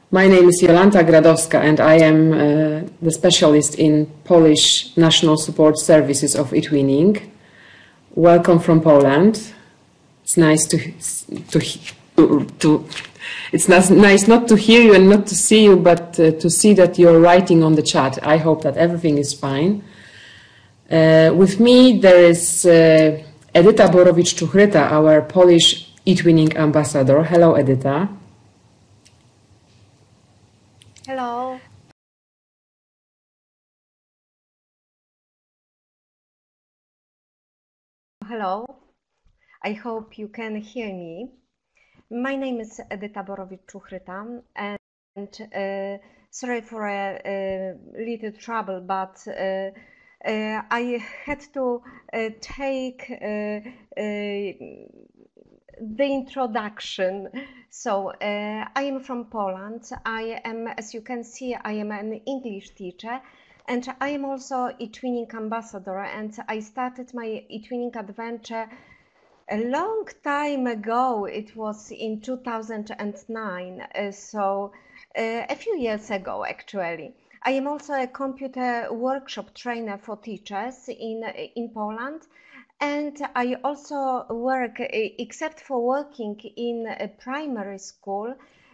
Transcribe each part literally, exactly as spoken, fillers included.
My name is Jolanta Gradowska and I am uh, the specialist in Polish National Support Services of eTwinning. Welcome from Poland. It's nice to, to, to, to it's nice not to hear you and not to see you, but uh, to see that you're writing on the chat. I hope that everything is fine. Uh, with me there is uh, Edyta Borowicz-Czuchryta, our Polish eTwinning ambassador. Hello, Edyta. Hello. Hello. I hope you can hear me. My name is Edyta Borowicz-Czuchryta, and uh, sorry for a, a little trouble, but uh, uh, I had to uh, take uh, uh, the introduction. So uh, I am from Poland. I am, as you can see, I am an English teacher, and I am also eTwinning ambassador, and I started my eTwinning adventure a long time ago. It was in two thousand nine, uh, so uh, a few years ago actually. I am also a computer workshop trainer for teachers in, in Poland. And I also work, except for working in a primary school,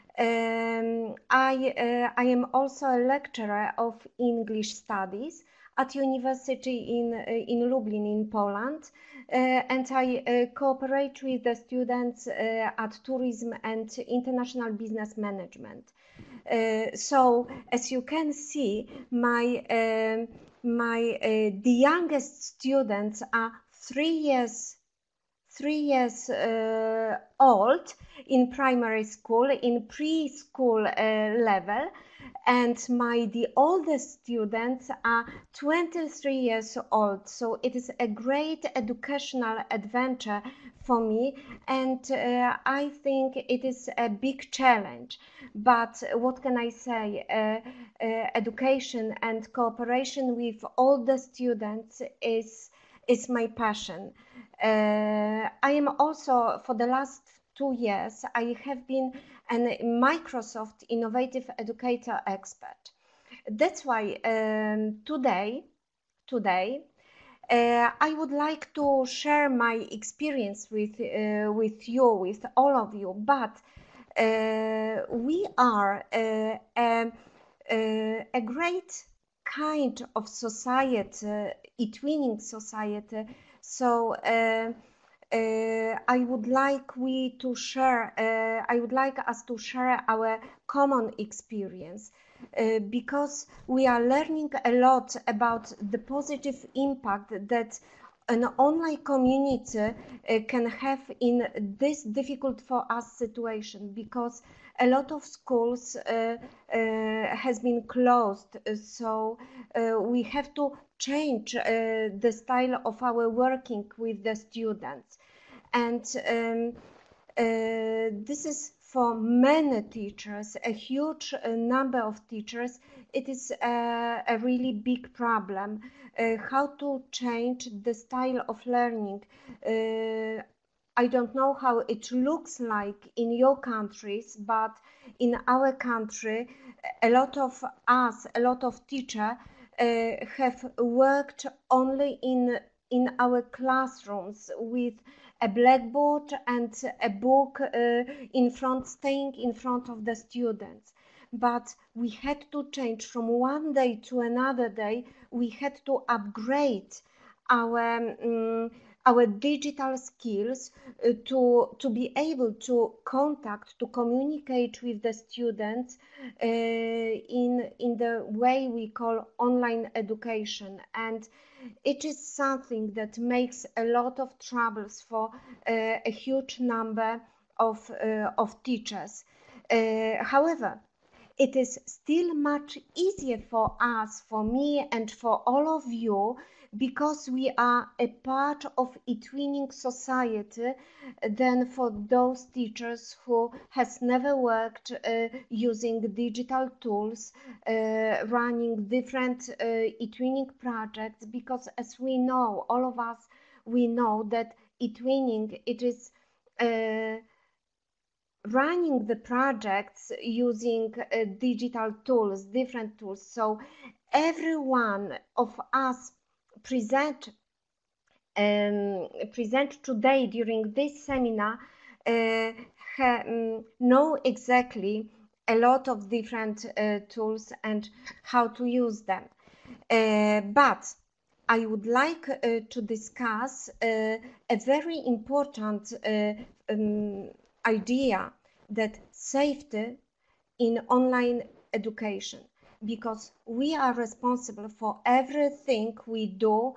um, I, uh, I am also a lecturer of English studies at university in, uh, in Lublin in Poland. Uh, and I uh, cooperate with the students uh, at tourism and international business management. Uh, so as you can see, my, uh, my, uh, the youngest students are three years three years uh, old in primary school, in preschool uh, level, and my the oldest students are twenty-three years old. So it is a great educational adventure for me, and uh, I think it is a big challenge. But what can I say? Uh, uh, education and cooperation with all the students is is my passion. Uh, I am also, for the last two years, I have been a Microsoft Innovative Educator expert. That's why um, today, today, uh, I would like to share my experience with, uh, with you, with all of you, but uh, we are uh, a, a, a great kind of society, eTwinning society. So uh, uh, I would like we to share, uh, I would like us to share our common experience, uh, because we are learning a lot about the positive impact that an online community uh, can have in this difficult for us situation, because a lot of schools uh, uh, has been closed, so uh, we have to change uh, the style of our working with the students. And um, uh, this is for many teachers, a huge uh, number of teachers, it is a, a really big problem. Uh, how to change the style of learning. Uh, I don't know how it looks like in your countries, but in our country, a lot of us, a lot of teachers uh, have worked only in, in our classrooms with a blackboard and a book uh, in front, staying in front of the students. But we had to change from one day to another day. We had to upgrade our um, our digital skills uh, to to be able to contact, to communicate with the students uh, in in the way we call online education. And it is something that makes a lot of troubles for uh, a huge number of uh, of teachers. Uh, however, it is still much easier for us, for me and for all of you, because we are a part of eTwinning society, than for those teachers who has never worked uh, using digital tools, uh, running different uh, eTwinning projects, because as we know, all of us, we know that eTwinning, it is uh, running the projects using uh, digital tools, different tools. So every one of us present um, present today during this seminar uh, ha, um, know exactly a lot of different uh, tools and how to use them. Uh, but I would like uh, to discuss uh, a very important uh, um, idea, that safety in online education, because we are responsible for everything we do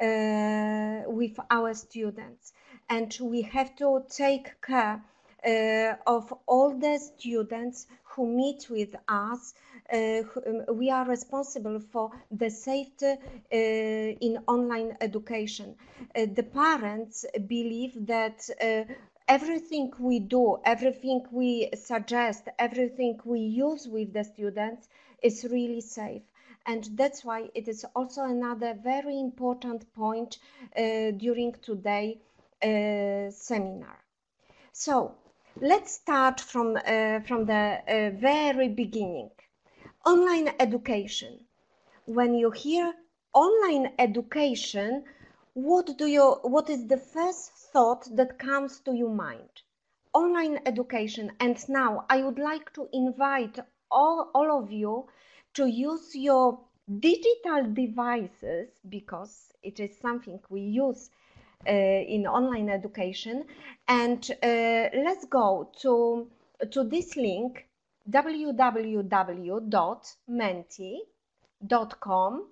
uh, with our students, and we have to take care uh, of all the students who meet with us. Uh, who, um, we are responsible for the safety uh, in online education. Uh, the parents believe that uh, everything we do, everything we suggest, everything we use with the students is really safe. And that's why it is also another very important point uh, during today's uh, seminar. So let's start from, uh, from the uh, very beginning. Online education. When you hear online education, what do you, what is the first thought that comes to your mind? Online education. And now I would like to invite all, all of you to use your digital devices, because it is something we use uh, in online education. And uh, let's go to, to this link, w w w dot menti dot com,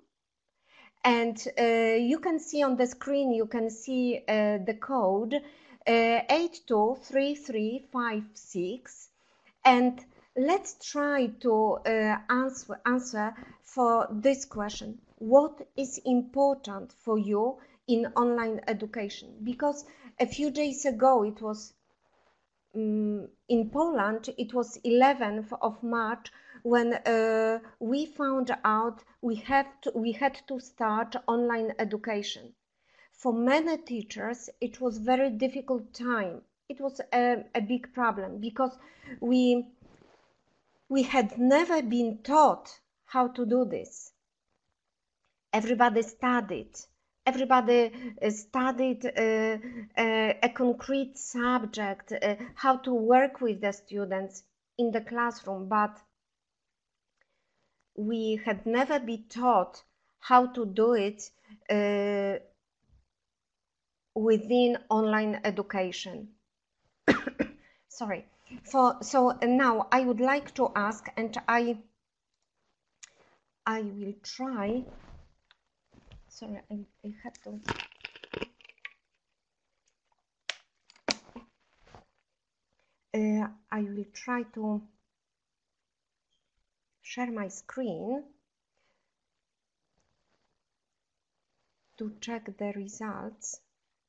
and uh, you can see on the screen, you can see uh, the code uh, eight two three three five six, and let's try to uh, answer, answer for this question: what is important for you in online education? Because a few days ago it was um, in Poland, it was eleventh of March when uh, we found out we have to, we had to start online education. For many teachers, it was very difficult time. It was a, a big problem, because we we had never been taught how to do this. Everybody studied. Everybody uh, studied uh, uh, a concrete subject, uh, how to work with the students in the classroom, but we had never been taught how to do it uh, within online education. Sorry. For, so now I would like to ask, and I, I will try. Sorry, I, I had to. Uh, I will try to share my screen to check the results.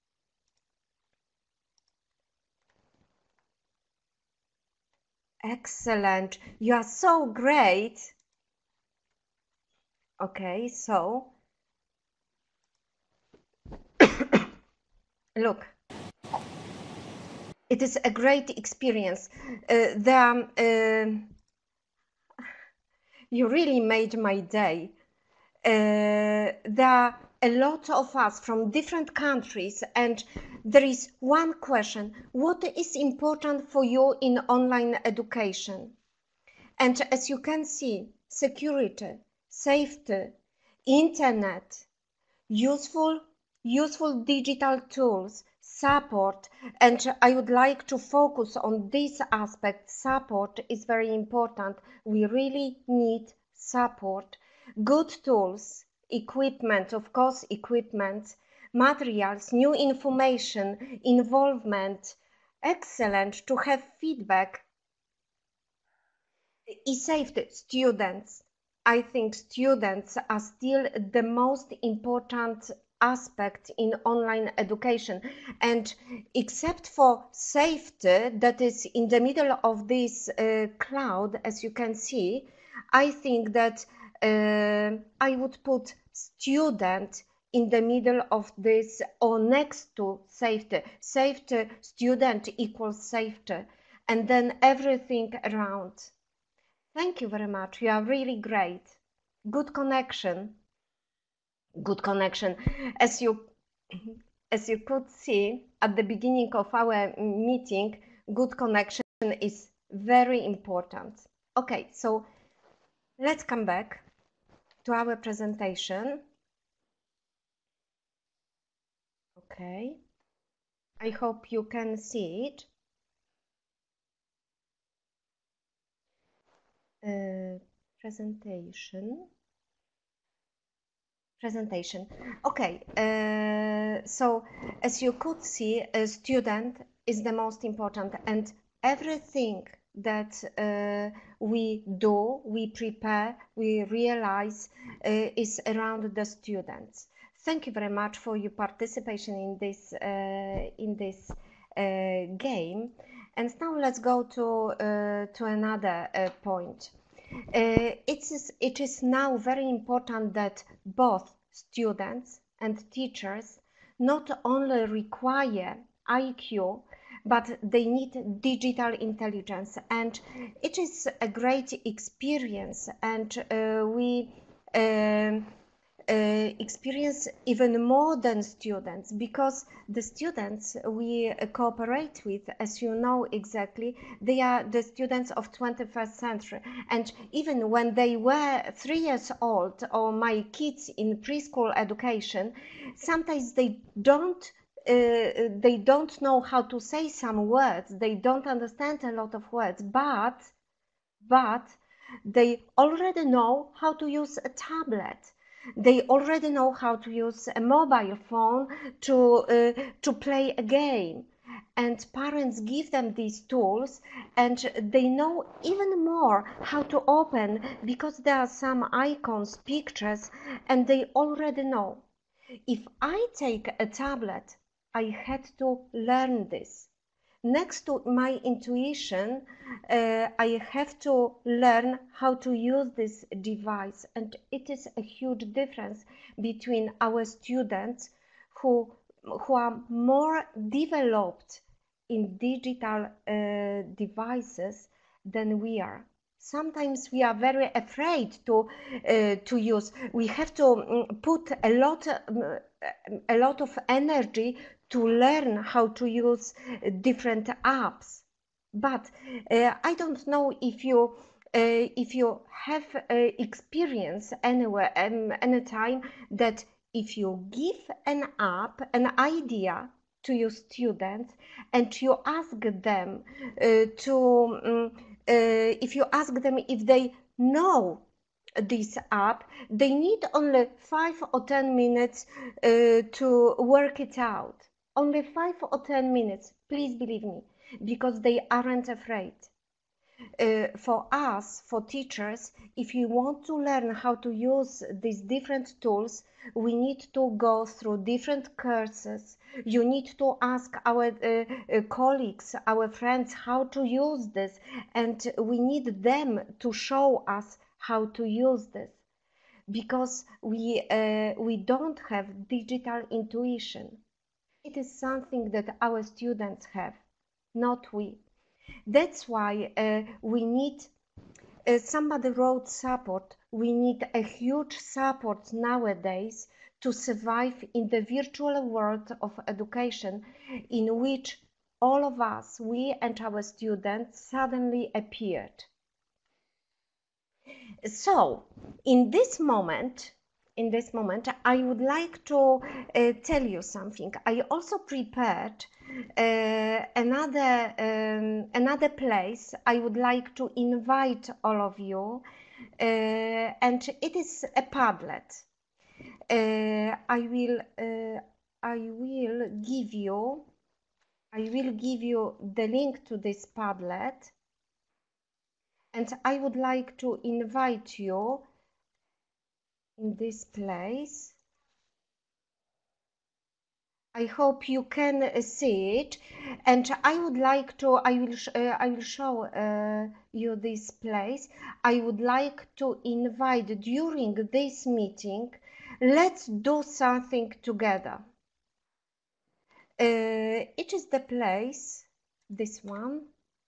Excellent. You are so great. Okay, so look, it is a great experience. Uh, the, uh, you really made my day. Uh, there are a lot of us from different countries, and there is one question: what is important for you in online education? And as you can see, security, safety, internet, useful, useful digital tools, support, and I would like to focus on this aspect. Support is very important. We really need support. Good tools, equipment, of course, equipment, materials, new information, involvement. Excellent to have feedback. E-safety, students. I think students are still the most important aspect in online education, and except for safety that is in the middle of this uh, cloud, as you can see, I think that uh, I would put student in the middle of this, or next to safety. Safety, student equals safety. and then everything around. Thank you very much. You are really great. Good connection. Good connection. As you, as you could see at the beginning of our meeting, good connection is very important. Okay, so let's come back to our presentation. Okay, I hope you can see it. Uh, presentation. Presentation. Okay, uh, so as you could see, a student is the most important, and everything that uh, we do, we prepare, we realize uh, is around the students. Thank you very much for your participation in this uh, in this uh, game. And now let's go to uh, to another uh, point. Uh, it is it is now very important that both students and teachers not only require I Q, but they need digital intelligence, and it is a great experience, and uh, we um, uh, experience even more than students, because the students we uh, cooperate with, as you know exactly, they are the students of twenty-first century, and even when they were three years old, or my kids in preschool education, sometimes they don't uh, they don't know how to say some words, they don't understand a lot of words, but but they already know how to use a tablet. They already know how to use a mobile phone to, uh, to play a game. And parents give them these tools, and they know even more how to open, because there are some icons, pictures, and they already know. If I take a tablet, I had to learn this. Next to my intuition, uh, I have to learn how to use this device, and it is a huge difference between our students who, who are more developed in digital uh, devices than we are. Sometimes we are very afraid to uh, to use. We have to um, put a lot um, a lot of energy to learn how to use different apps. But uh, I don't know if you uh, if you have uh, experience anywhere um, anytime that if you give an app, an idea to your students, and you ask them uh, to um, uh, if you ask them if they know this app, they need only five or ten minutes uh, to work it out. Only five or ten minutes, please believe me, because they aren't afraid. Uh, for us, for teachers, if you want to learn how to use these different tools, we need to go through different courses. You need to ask our uh, uh, colleagues, our friends, how to use this, and we need them to show us how to use this, because we uh, we don't have digital intuition. It is something that our students have, not we. That's why uh, we need, uh, somebody wrote support, we need a huge support nowadays to survive in the virtual world of education, in which all of us, we and our students, suddenly appeared. So, in this moment, in this moment, I would like to uh, tell you something. I also prepared uh, another um, another place. I would like to invite all of you, uh, and it is a Padlet. Uh, I will uh, I will give you I will give you the link to this Padlet. And I would like to invite you in this place. I hope you can see it, and I would like to, I will, uh, I will show uh, you this place. I would like to invite during this meeting, let's do something together. Uh, it is the place, this one,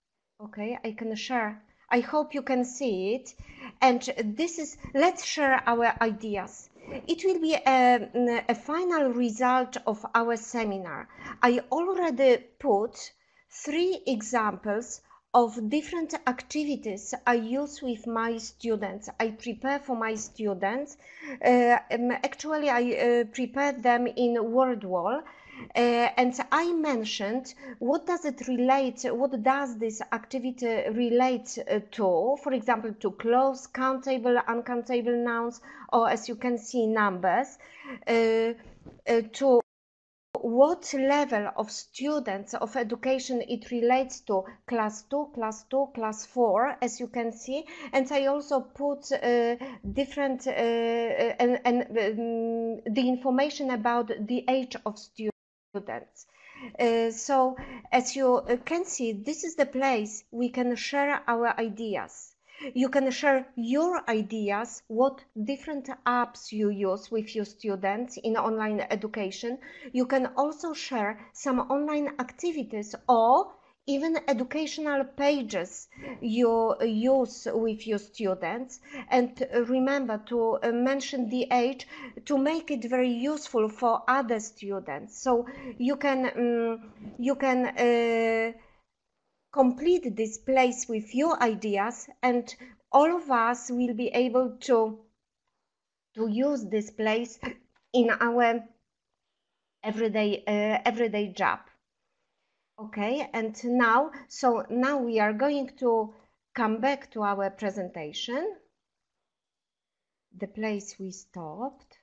Okay, I can share. I hope you can see it. And this is, let's share our ideas. It will be a, a final result of our seminar. I already put three examples of different activities I use with my students. I prepare for my students. Uh, um, actually, I uh, prepare them in WordWall. Uh, and I mentioned what does it relate, what does this activity relate uh, to, for example, to clause, countable, uncountable nouns, or as you can see, numbers, uh, uh, to what level of students of education it relates to, class two, class two, class four, as you can see. And I also put uh, different uh, and, and um, the information about the age of students. Students. Uh, so as you can see, this is the place we can share our ideas. You can share your ideas, what different apps you use with your students in online education. You can also share some online activities or even educational pages you use with your students. And remember to mention the age to make it very useful for other students. So you can um, you can uh, complete this place with your ideas, and all of us will be able to to use this place in our everyday uh, everyday job. Okay, and now, so now we are going to come back to our presentation, the place we stopped.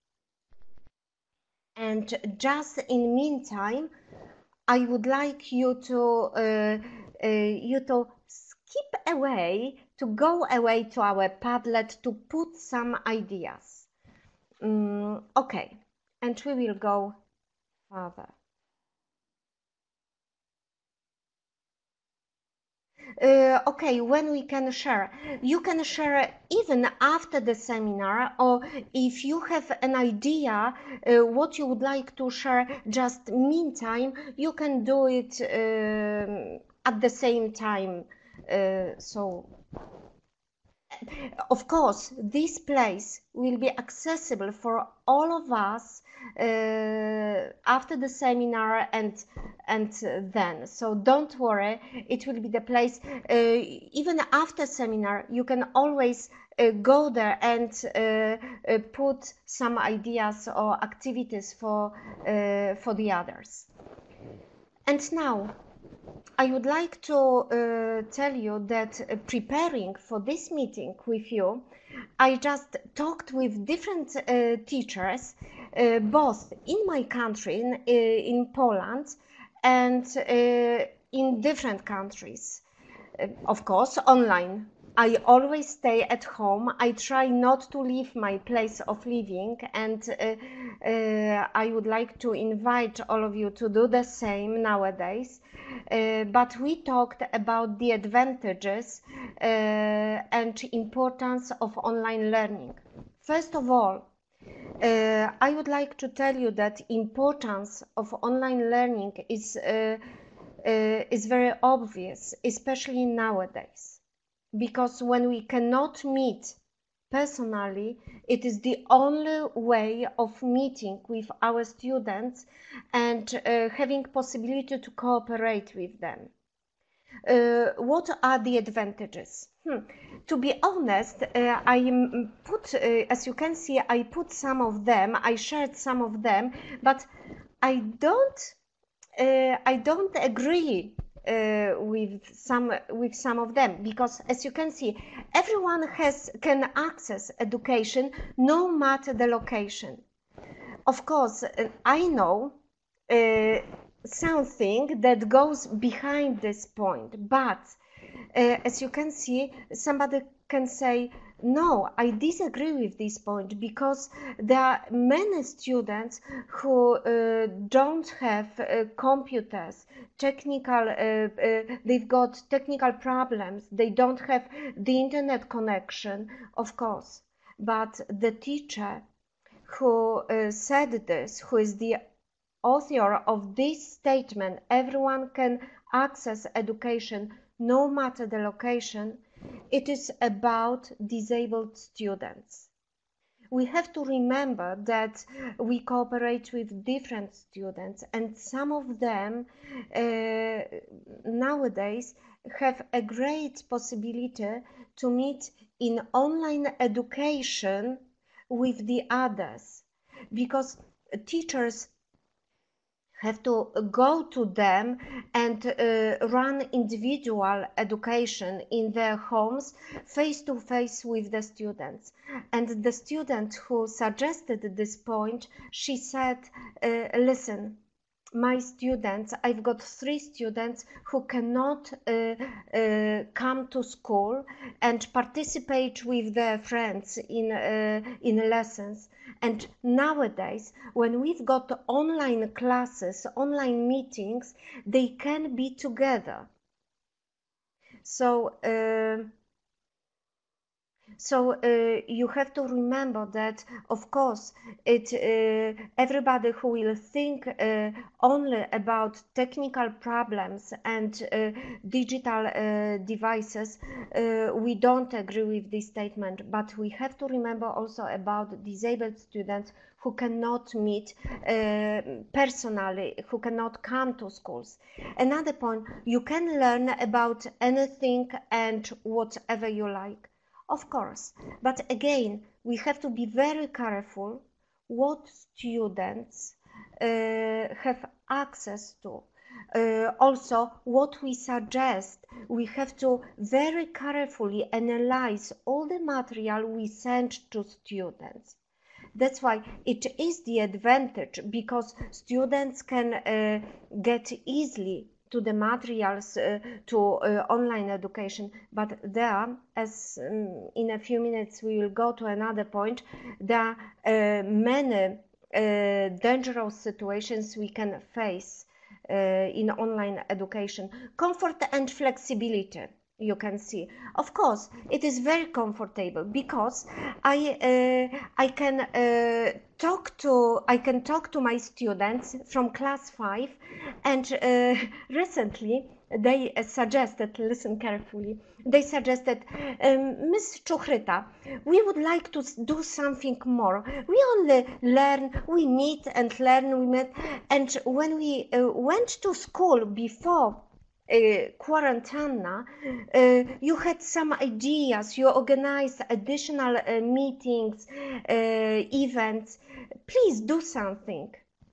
And just in meantime, I would like you to uh, uh, you to skip away, to go away to our Padlet to put some ideas. Um, okay, and we will go further. Uh, okay, when we can share, you can share even after the seminar, or if you have an idea uh, what you would like to share just meantime, you can do it uh, at the same time. Uh, so of course, this place will be accessible for all of us uh, after the seminar and and then. So don't worry, it will be the place. Uh, even after seminar, you can always uh, go there and uh, uh, put some ideas or activities for uh, for the others. And now, I would like to uh, tell you that uh, preparing for this meeting with you, I just talked with different uh, teachers, uh, both in my country, in, uh, in Poland, and uh, in different countries. Uh, of course, online. I always stay at home. I try not to leave my place of living, and uh, uh, I would like to invite all of you to do the same nowadays. Uh, but we talked about the advantages uh, and importance of online learning. First of all, uh, I would like to tell you that importance of online learning is uh, uh, is very obvious, especially nowadays, because when we cannot meet personally, it is the only way of meeting with our students and uh, having possibility to cooperate with them. Uh, what are the advantages? Hmm. To be honest, uh, I put, uh, as you can see, I put some of them, I shared some of them, but I don't, uh, I don't agree uh, with some with some of them, because as you can see, everyone has can access education no matter the location. Of course, uh, I know uh, something that goes behind this point, but uh, as you can see, somebody can say, no, I disagree with this point, because there are many students who uh, don't have uh, computers, technical, uh, uh, they've got technical problems, they don't have the internet connection, of course, but the teacher who uh, said this, who is the author of this statement, everyone can access education no matter the location, it is about disabled students. We have to remember that we cooperate with different students, and some of them uh, nowadays have a great possibility to meet in online education with the others, because teachers have to go to them and uh, run individual education in their homes face to face with the students. And the student who suggested this point, she said, uh, listen, my students, I've got three students who cannot uh, uh, come to school and participate with their friends in, uh, in lessons. And nowadays, when we've got online classes, online meetings, they can be together. So, uh, So uh, you have to remember that, of course, it uh, everybody who will think uh, only about technical problems and uh, digital uh, devices, uh, we don't agree with this statement. But we have to remember also about disabled students who cannot meet uh, personally, who cannot come to schools. Another point, you can learn about anything and whatever you like. Of course, but again, we have to be very careful what students uh, have access to. Uh, also, what we suggest, we have to very carefully analyze all the material we send to students. That's why it is the advantage, because students can uh, get easily to the materials, uh, to uh, online education, but there, as um, in a few minutes we will go to another point, there are uh, many uh, dangerous situations we can face uh, in online education. Comfort and flexibility, you can see. Of course, it is very comfortable, because I uh, I can uh, talk to I can talk to my students from class five, and uh, recently they suggested, listen carefully, they suggested, um, Miss Czuchryta, we would like to do something more. We only learn, we meet and learn, we met, and when we uh, went to school before Uh, quarantine, uh, you had some ideas, you organized additional uh, meetings, uh, events. Please do something.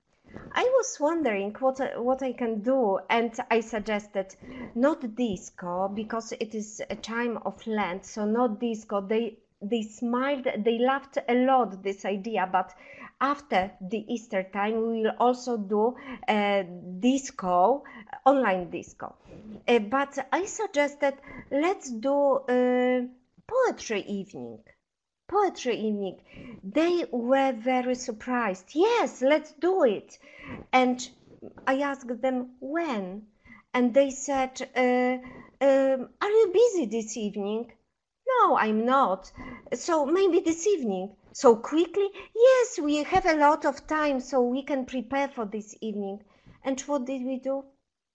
I was wondering what, what I can do, and I suggested not disco, because it is a time of Lent, so not disco. They, they smiled, they laughed a lot, this idea, but after the Easter time, we will also do a disco, online disco. Uh, but I suggested, let's do a poetry evening. Poetry evening. They were very surprised. Yes, let's do it. And I asked them when, and they said, uh, um, are you busy this evening? No, I'm not. So maybe this evening. So quickly? Yes, we have a lot of time, so we can prepare for this evening. And what did we do?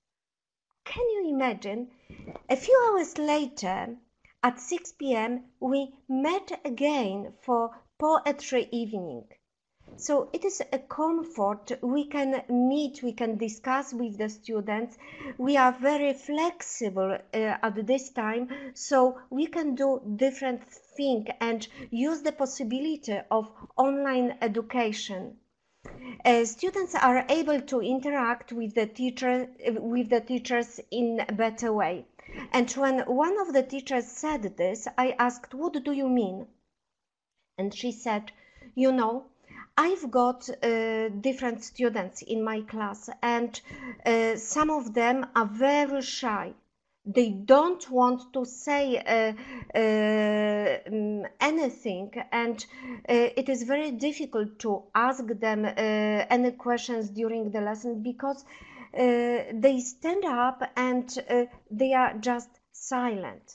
Can you imagine? A few hours later, at six p m, we met again for poetry evening. So it is a comfort. We can meet, we can discuss with the students. We are very flexible uh, at this time, so we can do different things and use the possibility of online education. Uh, students are able to interact with the teacher, with the teachers in a better way. And when one of the teachers said this, I asked, what do you mean? And she said, you know, I've got uh, different students in my class, and uh, some of them are very shy. They don't want to say uh, uh, um, anything, and uh, it is very difficult to ask them uh, any questions during the lesson, because uh, they stand up and uh, they are just silent.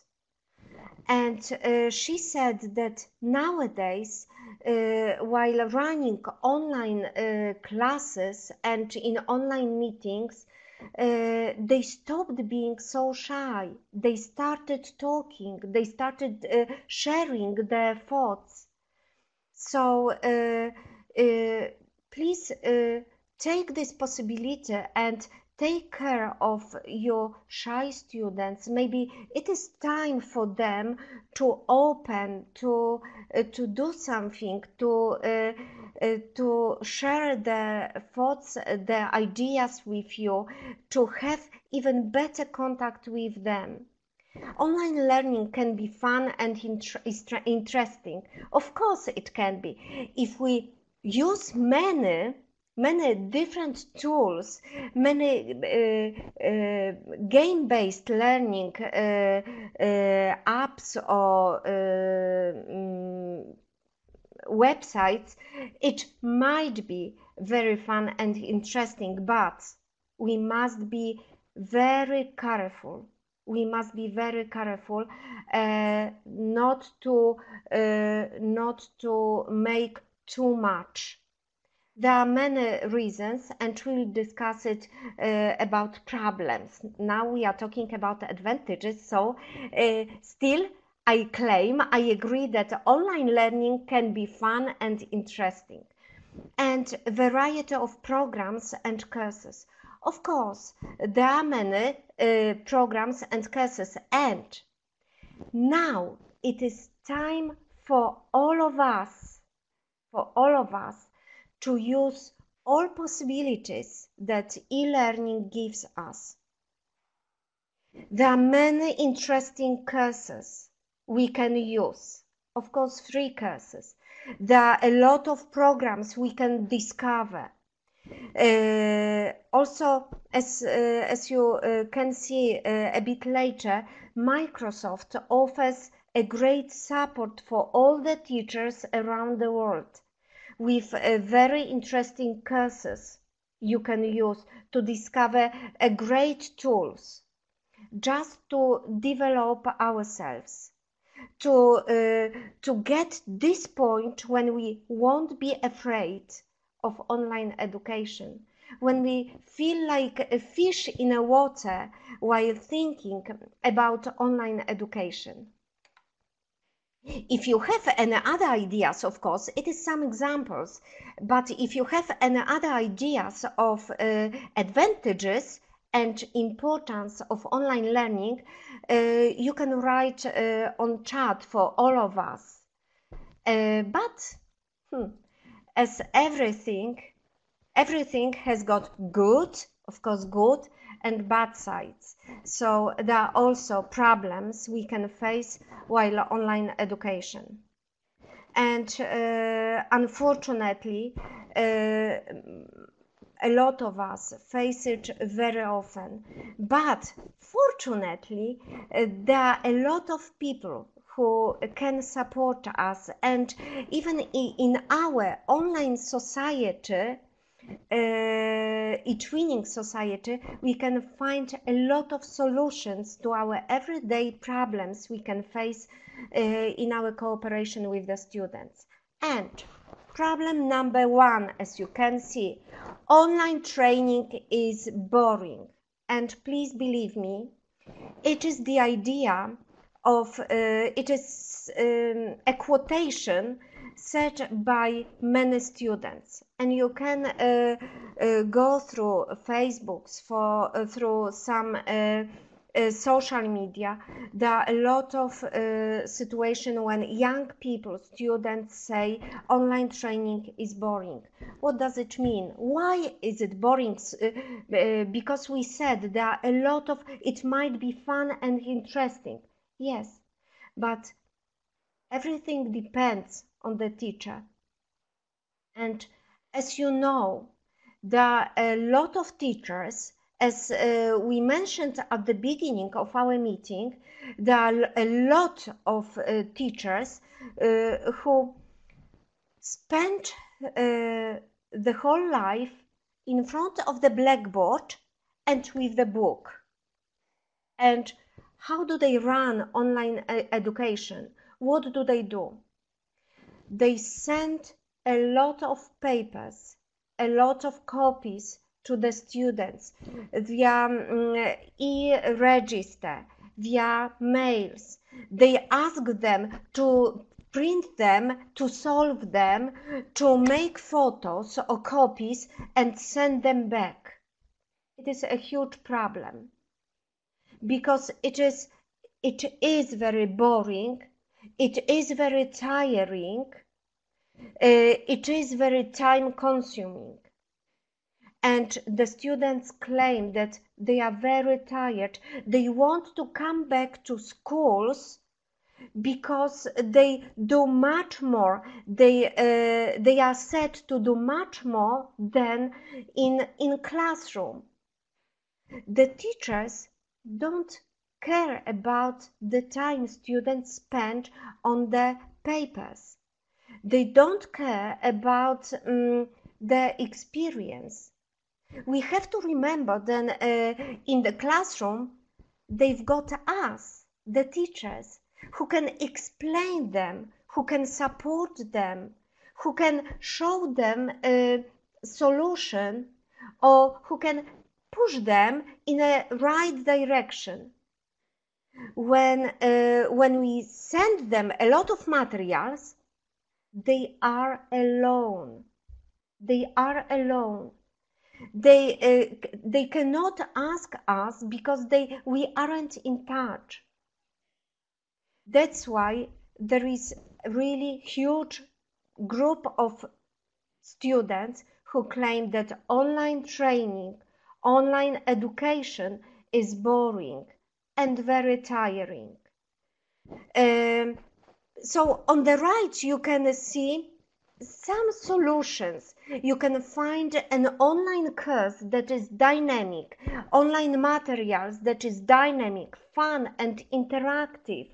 And uh, she said that nowadays, uh, while running online uh, classes and in online meetings, uh, they stopped being so shy. They started talking, they started uh, sharing their thoughts. So uh, uh, please uh, take this possibility and take care of your shy students. Maybe it is time for them to open, to uh, to do something, to uh, uh, to share their thoughts, their ideas with you, to have even better contact with them. Online learning can be fun and inter interesting. Of course it can be. If we use many, many different tools, many uh, uh, game-based learning uh, uh, apps or uh, um, websites, it might be very fun and interesting, but we must be very careful. We must be very careful uh, not to uh, not to make too much. There are many reasons, and we'll discuss it uh, about problems. Now we are talking about advantages, so uh, still I claim, I agree that online learning can be fun and interesting, and a variety of programs and courses. Of course, there are many uh, programs and courses, and now it is time for all of us, for all of us, to use all possibilities that e-learning gives us. There are many interesting courses we can use, of course free courses. There are a lot of programs we can discover. Uh, also, as, uh, as you uh, can see uh, a bit later, Microsoft offers a great support for all the teachers around the world, with uh, very interesting courses you can use to discover uh, great tools just to develop ourselves, to, uh, to get this point when we won't be afraid of online education, when we feel like a fish in a water while thinking about online education. If you have any other ideas, of course, it is some examples, but if you have any other ideas of uh, advantages and importance of online learning, uh, you can write uh, on chat for all of us. Uh, but hmm, as everything, everything has got good, of course, good and bad sides. So there are also problems we can face while online education. And uh, unfortunately, uh, a lot of us face it very often. But fortunately, uh, there are a lot of people who can support us, and even in our online society, uh, e-twinning society, we can find a lot of solutions to our everyday problems we can face uh, in our cooperation with the students. And problem number one, as you can see, online training is boring. And please believe me, it is the idea of, uh, it is um, a quotation set by many students, and you can uh, uh, go through Facebooks, for uh, through some uh, uh, social media. There are a lot of uh, situations when young people, students, say online training is boring. What does it mean? Why is it boring? Uh, uh, because we said there are a lot of, it might be fun and interesting. Yes, but everything depends on the teacher. And as you know, there are a lot of teachers, as uh, we mentioned at the beginning of our meeting, there are a lot of uh, teachers uh, who spend uh, the whole life in front of the blackboard and with the book. And how do they run online education? What do they do? They send a lot of papers, a lot of copies to the students via um, e-register, via mails. They ask them to print them, to solve them, to make photos or copies and send them back. It is a huge problem because it is, it is very boring, it is very tiring, uh, it is very time consuming. And the students claim that they are very tired. They want to come back to schools because they do much more. They, uh, they are said to do much more than in, in classroom. The teachers don't care about the time students spend on the papers. They don't care about um, the experience. We have to remember that uh, in the classroom, they've got us, the teachers, who can explain them, who can support them, who can show them a solution, or who can push them in a right direction. When, uh, when we send them a lot of materials, they are alone. They are alone. They, uh, they cannot ask us because they, we aren't in touch. That's why there is a really huge group of students who claim that online training, online education is boring and very tiring. Um, so on the right you can see some solutions. You can find an online course that is dynamic, online materials that is dynamic, fun and interactive.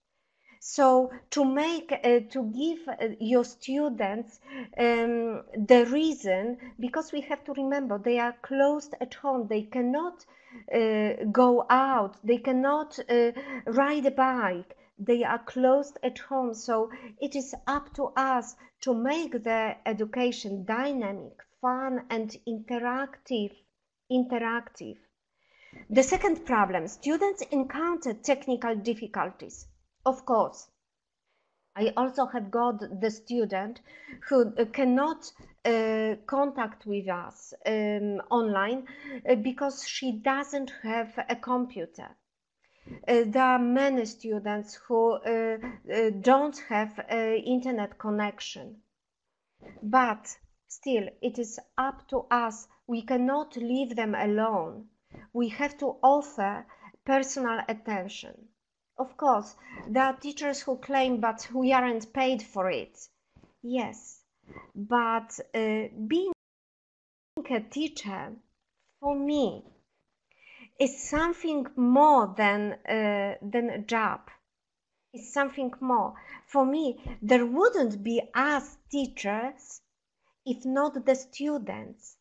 So to make, uh, to give uh, your students um, the reason, because we have to remember they are closed at home, they cannot uh, go out, they cannot uh, ride a bike, they are closed at home. So it is up to us to make the education dynamic, fun and interactive. interactive. The second problem, students encounter technical difficulties. Of course, I also have got the student who cannot uh, contact with us um, online uh, because she doesn't have a computer. Uh, there are many students who uh, uh, don't have an internet connection. But still, it is up to us. We cannot leave them alone. We have to offer personal attention. Of course, there are teachers who claim, but we aren't paid for it. Yes, but uh, being a teacher, for me, is something more than, uh, than a job. It's something more. For me, there wouldn't be us teachers if not the students.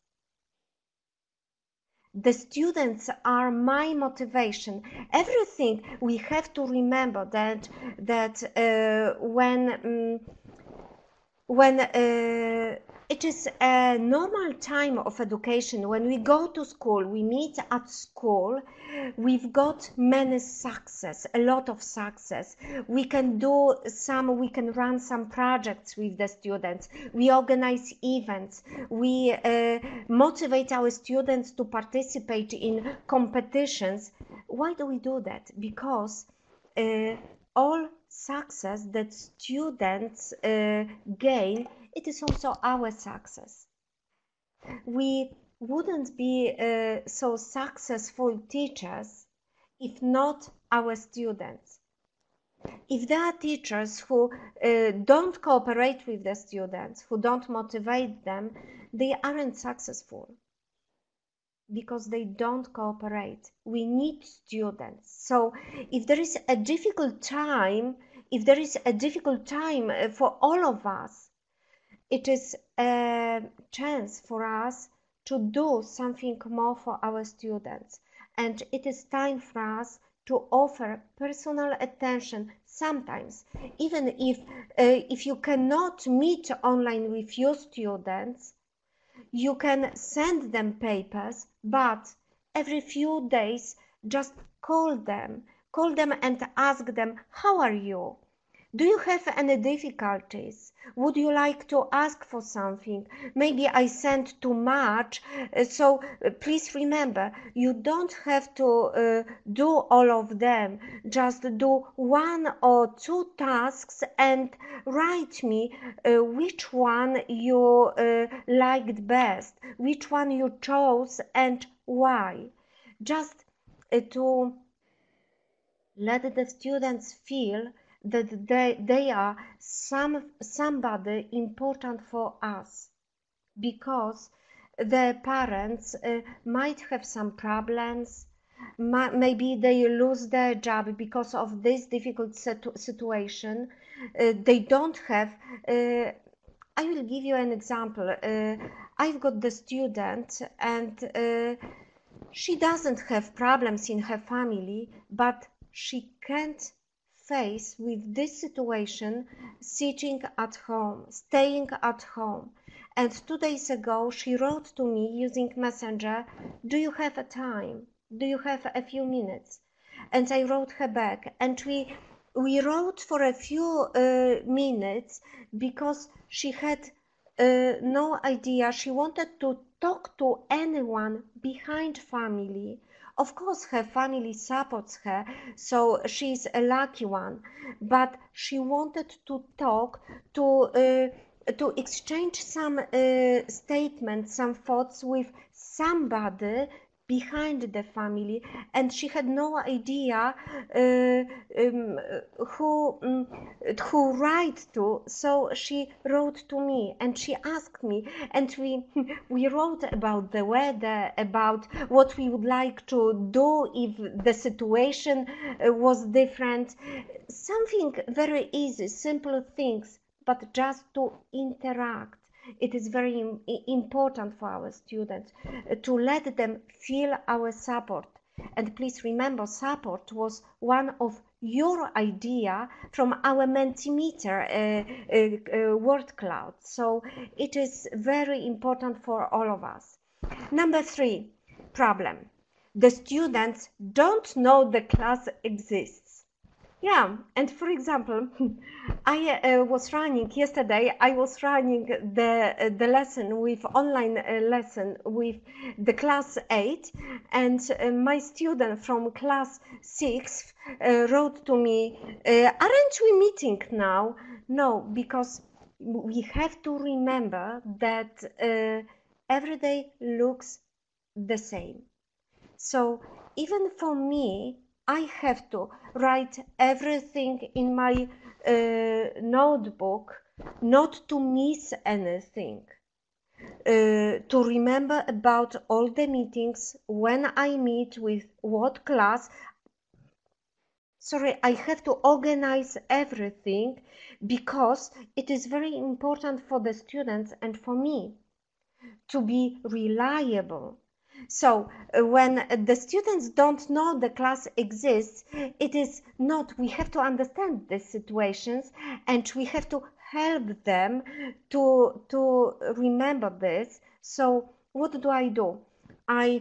The students are my motivation. Everything we have to remember that that uh, when um, when uh, it is a normal time of education, when we go to school, we meet at school, we've got many success, a lot of success. We can do some, we can run some projects with the students. We organize events. We uh, motivate our students to participate in competitions. Why do we do that? Because uh, all success that students uh, gain, it is also our success. We wouldn't be uh, so successful teachers if not our students. If there are teachers who uh, don't cooperate with the students, who don't motivate them, they aren't successful because they don't cooperate. We need students. So if there is a difficult time, if there is a difficult time for all of us, it is a chance for us to do something more for our students. And it is time for us to offer personal attention sometimes. Even if, uh, if you cannot meet online with your students, you can send them papers, but every few days just call them, call them and ask them, how are you? Do you have any difficulties? Would you like to ask for something? Maybe I sent too much. Uh, so uh, please remember, you don't have to uh, do all of them. Just do one or two tasks and write me uh, which one you uh, liked best, which one you chose and why. Just uh, to let the students feel that they, they are some, somebody important for us, because their parents uh, might have some problems, maybe they lose their job because of this difficult situ situation. Uh, they don't have, uh, I will give you an example. Uh, I've got the student and uh, she doesn't have problems in her family, but she can't face with this situation sitting at home, staying at home. And two days ago she wrote to me using Messenger, do you have a time? Do you have a few minutes? And I wrote her back, and we we wrote for a few uh, minutes because she had uh, no idea. She wanted to talk to anyone behind family. Of course, her family supports her, so she's a lucky one. But she wanted to talk, to uh, to exchange some uh, statements, some thoughts with somebody behind the family, and she had no idea uh, um, who um, who write to. So she wrote to me and she asked me, and we we wrote about the weather, about what we would like to do if the situation uh, was different. Something very easy, simple things, but just to interact. It is very important for our students to let them feel our support. And please remember, support was one of your idea from our Mentimeter uh, uh, uh, word cloud. So it is very important for all of us. Number three problem. The students don't know the class exists. Yeah, and for example, I uh, was running yesterday. I was running the uh, the lesson with online uh, lesson with the class eight, and uh, my student from class six uh, wrote to me, uh, "Aren't we meeting now?" No, because we have to remember that uh, every day looks the same. So even for me, I have to write everything in my uh, notebook, not to miss anything, uh, to remember about all the meetings, when I meet with what class. Sorry, I have to organize everything because it is very important for the students and for me to be reliable. So uh, when the students don't know the class exists, it is not, we have to understand these situations and we have to help them to, to remember this. So what do I do? I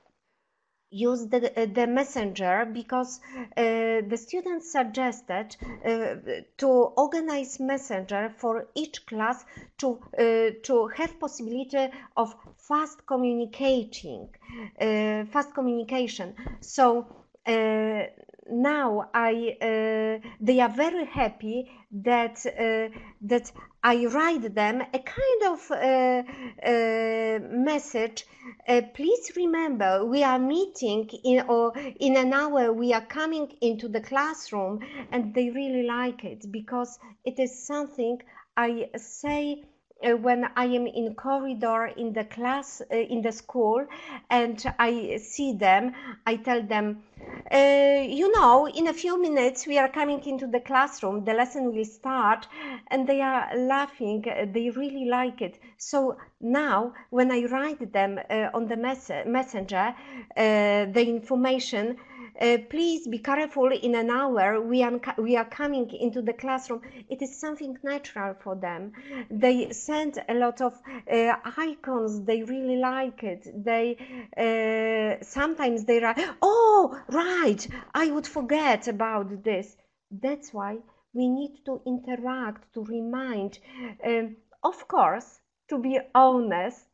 use the, the messenger because uh, the students suggested uh, to organize messenger for each class to uh, to have possibility of fast communicating uh, fast communication. So uh, now I uh, they are very happy that uh, that I write them a kind of uh, uh, message. Uh, please remember, we are meeting in or in an hour. We are coming into the classroom, and they really like it because it is something I say uh, when I am in corridor in the class uh, in the school, and I see them. I tell them, uh, you know, in a few minutes we are coming into the classroom. The lesson will start, and they are laughing. They really like it. So now, when I write them uh, on the mess messenger, uh, the information, uh, please be careful, in an hour we are, we are coming into the classroom. It is something natural for them. They send a lot of uh, icons, they really like it. They uh, sometimes they write, oh right, I would forget about this. That's why we need to interact, to remind. Um, of course, to be honest,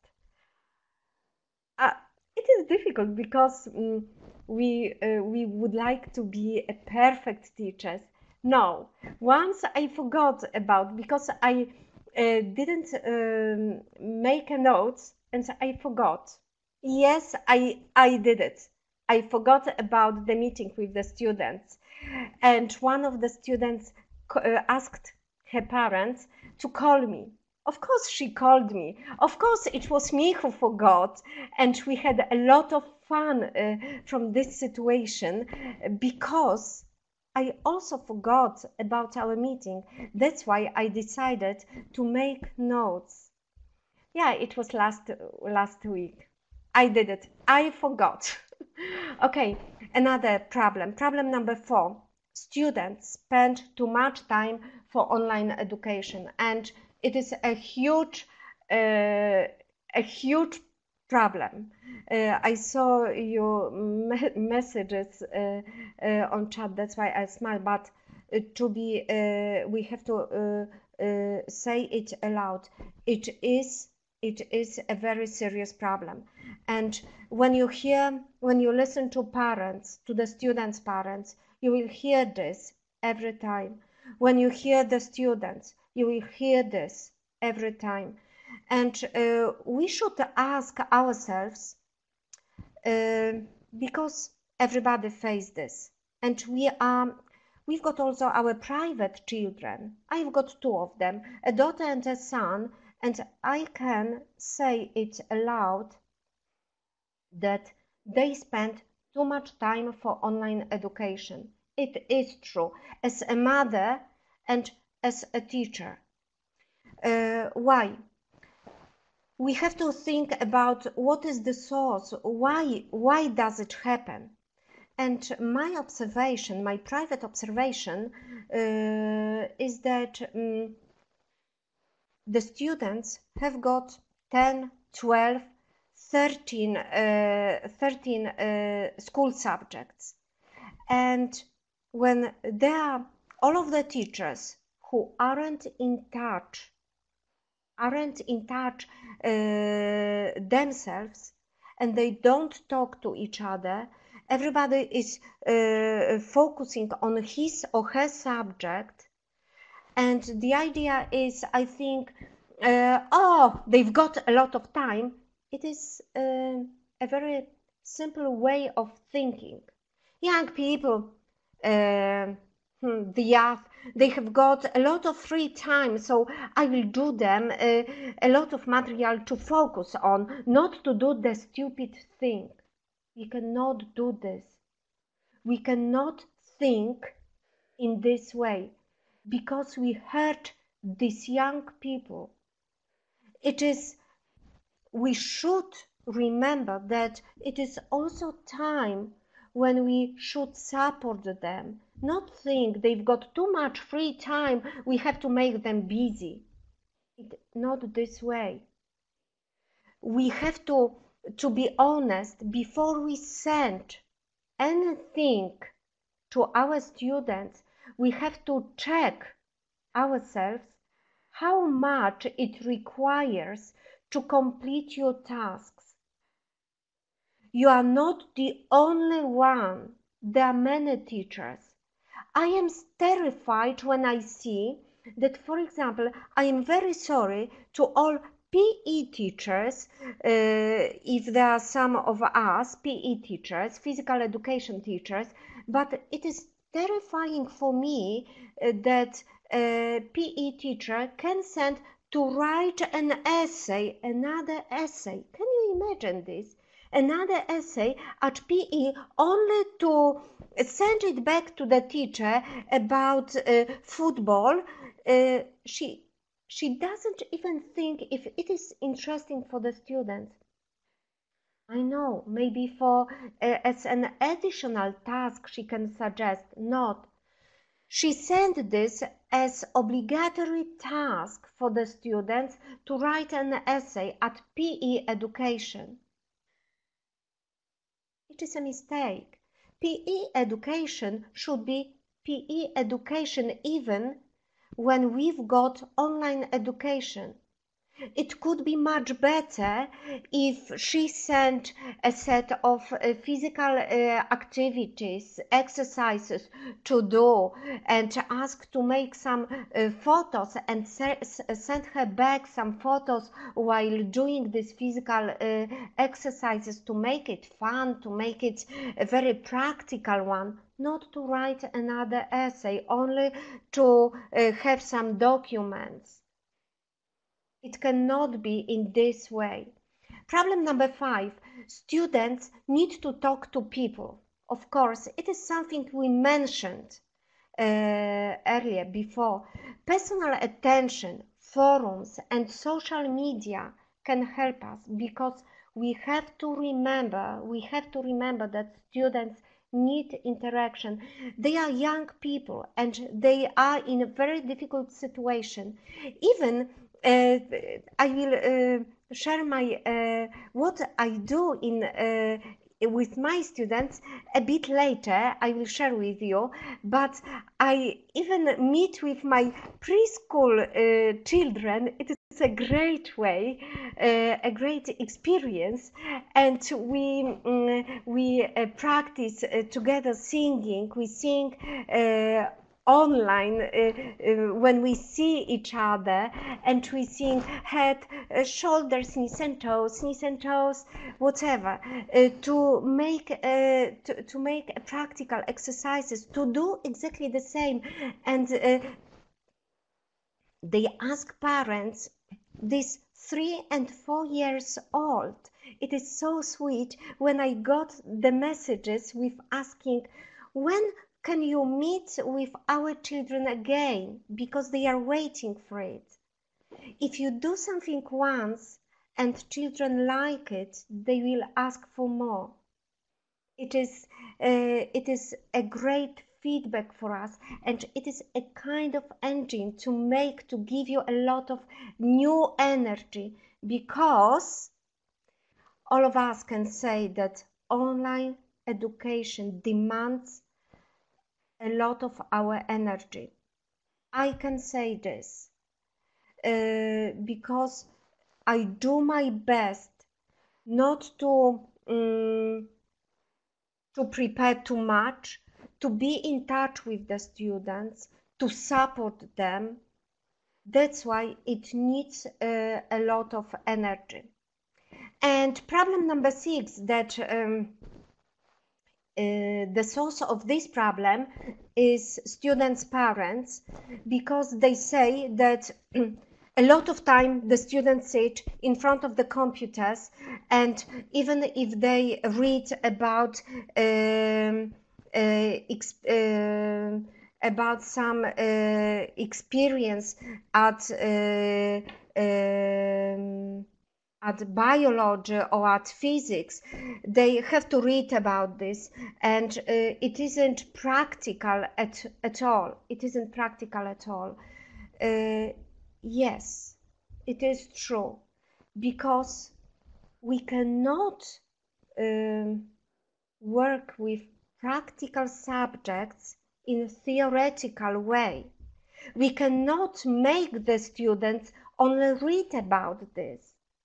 uh, it is difficult because um, we uh, we would like to be a perfect teachers. No, once I forgot about, because I uh, didn't um, make a note and I forgot. Yes, I I did it. I forgot about the meeting with the students, and one of the students uh, asked her parents to call me. Of course she called me. Of course it was me who forgot, and we had a lot of fun uh, from this situation because I also forgot about our meeting. That's why I decided to make notes. Yeah, it was last last week. I did it. I forgot. Okay, another problem. Problem number four. Students spend too much time for online education, and it is a huge, uh, a huge problem. Uh, I saw your me messages uh, uh, on chat. That's why I smile. But uh, to be, uh, we have to uh, uh, say it aloud. It is. It is a very serious problem. And when you hear, when you listen to parents, to the students' parents, you will hear this every time. When you hear the students, you will hear this every time. And uh, we should ask ourselves, uh, because everybody faces this, and we are, we've got also our private children. I've got two of them, a daughter and a son, and I can say it aloud that they spend too much time for online education. It is true, as a mother and as a teacher. Uh, why? We have to think about what is the source, why, why does it happen? And my observation, my private observation, uh, is that um, the students have got ten, twelve, thirteen, uh, thirteen uh, school subjects. And when there are all of the teachers who aren't in touch, aren't in touch uh, themselves, and they don't talk to each other, everybody is uh, focusing on his or her subject. And the idea is, I think, uh, oh, they've got a lot of time. It is uh, a very simple way of thinking. Young people, uh, the youth, they have got a lot of free time, so I will do them uh, a lot of material to focus on, not to do the stupid thing. We cannot do this. We cannot think in this way, because we hurt these young people. It is, we should remember that it is also time when we should support them, not think they've got too much free time, we have to make them busy. It, not this way. We have to, to be honest, before we send anything to our students, we have to check ourselves how much it requires to complete your tasks. You are not the only one. There are many teachers. I am terrified when I see that, for example, I am very sorry to all P E teachers, uh, if there are some of us P E teachers, physical education teachers, but it is terrifying for me uh, that a P E teacher can send to write an essay, another essay. Can you imagine this? Another essay at P E, only to send it back to the teacher about uh, football. Uh, she she doesn't even think if it is interesting for the students. I know, maybe for uh, as an additional task she can suggest, not. She sent this as obligatory task for the students to write an essay at P E education. It is a mistake. P E education should be P E education even when we've got online education. It could be much better if she sent a set of uh, physical uh, activities, exercises to do, and ask to make some uh, photos and se send her back some photos while doing these physical uh, exercises to make it fun, to make it a very practical one. Not to write another essay, only to uh, have some documents. It cannot be in this way. Problem number five, students need to talk to people. Of course, it is something we mentioned uh, earlier before. Personal attention, forums and social media can help us because we have to remember, we have to remember that students need interaction. They are young people and they are in a very difficult situation. Even uh, I will uh, share my uh, what I do in uh, with my students a bit later. I will share with you, but I even meet with my preschool uh, children. It is a great way, uh, a great experience, and we um, we uh, practice uh, together singing. We sing uh, online uh, uh, when we see each other, and we sing head, uh, shoulders, knees and toes, knees and toes, whatever, uh, to make uh, to, to make practical exercises, to do exactly the same. And uh, they ask parents, this three and four years old, it is so sweet when I got the messages with asking, when can you meet with our children again, because they are waiting for it. If you do something once and children like it, they will ask for more. It is, uh, it is a great feedback for us, and it is a kind of engine to make, to give you a lot of new energy, because all of us can say that online education demands a lot of our energy. I can say this uh, because I do my best not to um, to prepare too much, to be in touch with the students, to support them. That's why it needs uh, a lot of energy. And problem number six, that um, Uh, the source of this problem is students' parents, because they say that a lot of time the students sit in front of the computers, and even if they read about um, uh, uh, about some uh, experience at uh, um, at biology or at physics, they have to read about this, and uh, it isn't practical at, at all. It isn't practical at all. Uh, yes, it is true, because we cannot um, work with practical subjects in a theoretical way. We cannot make the students only read about this.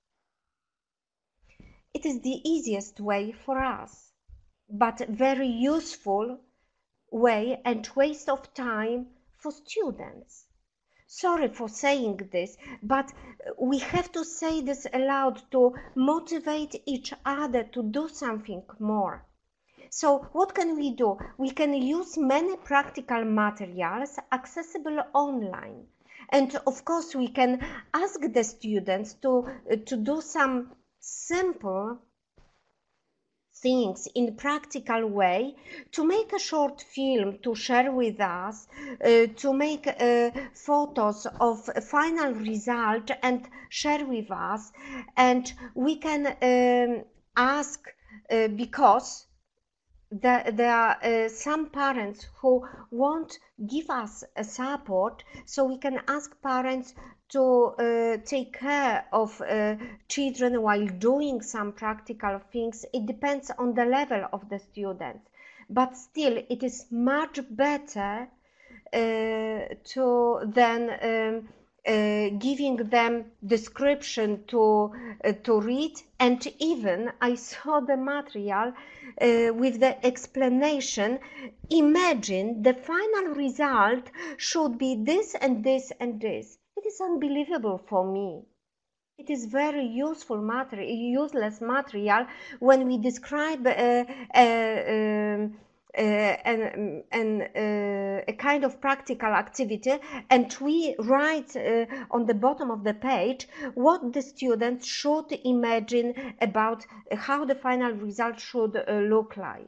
It is the easiest way for us, but very useful way and waste of time for students. Sorry for saying this, but we have to say this aloud to motivate each other to do something more. So what can we do? We can use many practical materials accessible online. And of course, we can ask the students to, uh, to do some simple things in practical way, to make a short film to share with us, uh, to make uh, photos of a final result and share with us, and we can um, ask uh, because there, there are uh, some parents who won't give us a support, so we can ask parents to uh, take care of uh, children while doing some practical things. It depends on the level of the students, but still it is much better uh, to than um, uh, giving them description to uh, to read. And even I saw the material uh, with the explanation. Imagine the final result should be this and this and this. It is unbelievable for me. It is very useful material, useless material when we describe uh, uh, um, uh, an, an, uh, a kind of practical activity, and we write uh, on the bottom of the page what the students should imagine about how the final result should uh, look like.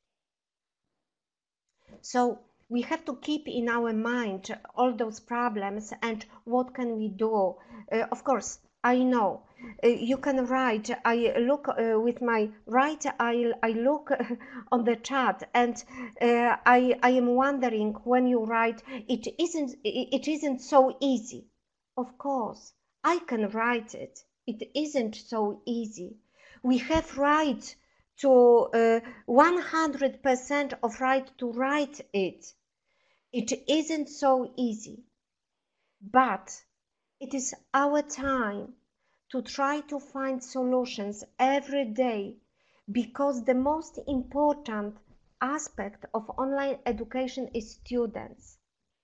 So we have to keep in our mind all those problems and what can we do. Uh, of course, I know uh, you can write. I look uh, with my right eye, I look on the chat, and uh, I, I am wondering when you write, it isn't, it isn't so easy. Of course, I can write it. It isn't so easy. We have right to uh, one hundred percent of right to write it. It isn't so easy, but it is our time to try to find solutions every day, because the most important aspect of online education is students.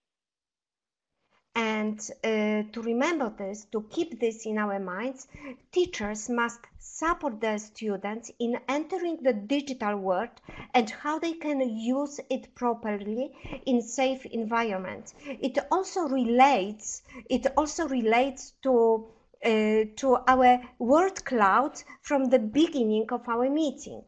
And uh, to remember this, to keep this in our minds, teachers must support their students in entering the digital world and how they can use it properly in safe environment. It also relates, it also relates to, uh, to our word cloud from the beginning of our meeting.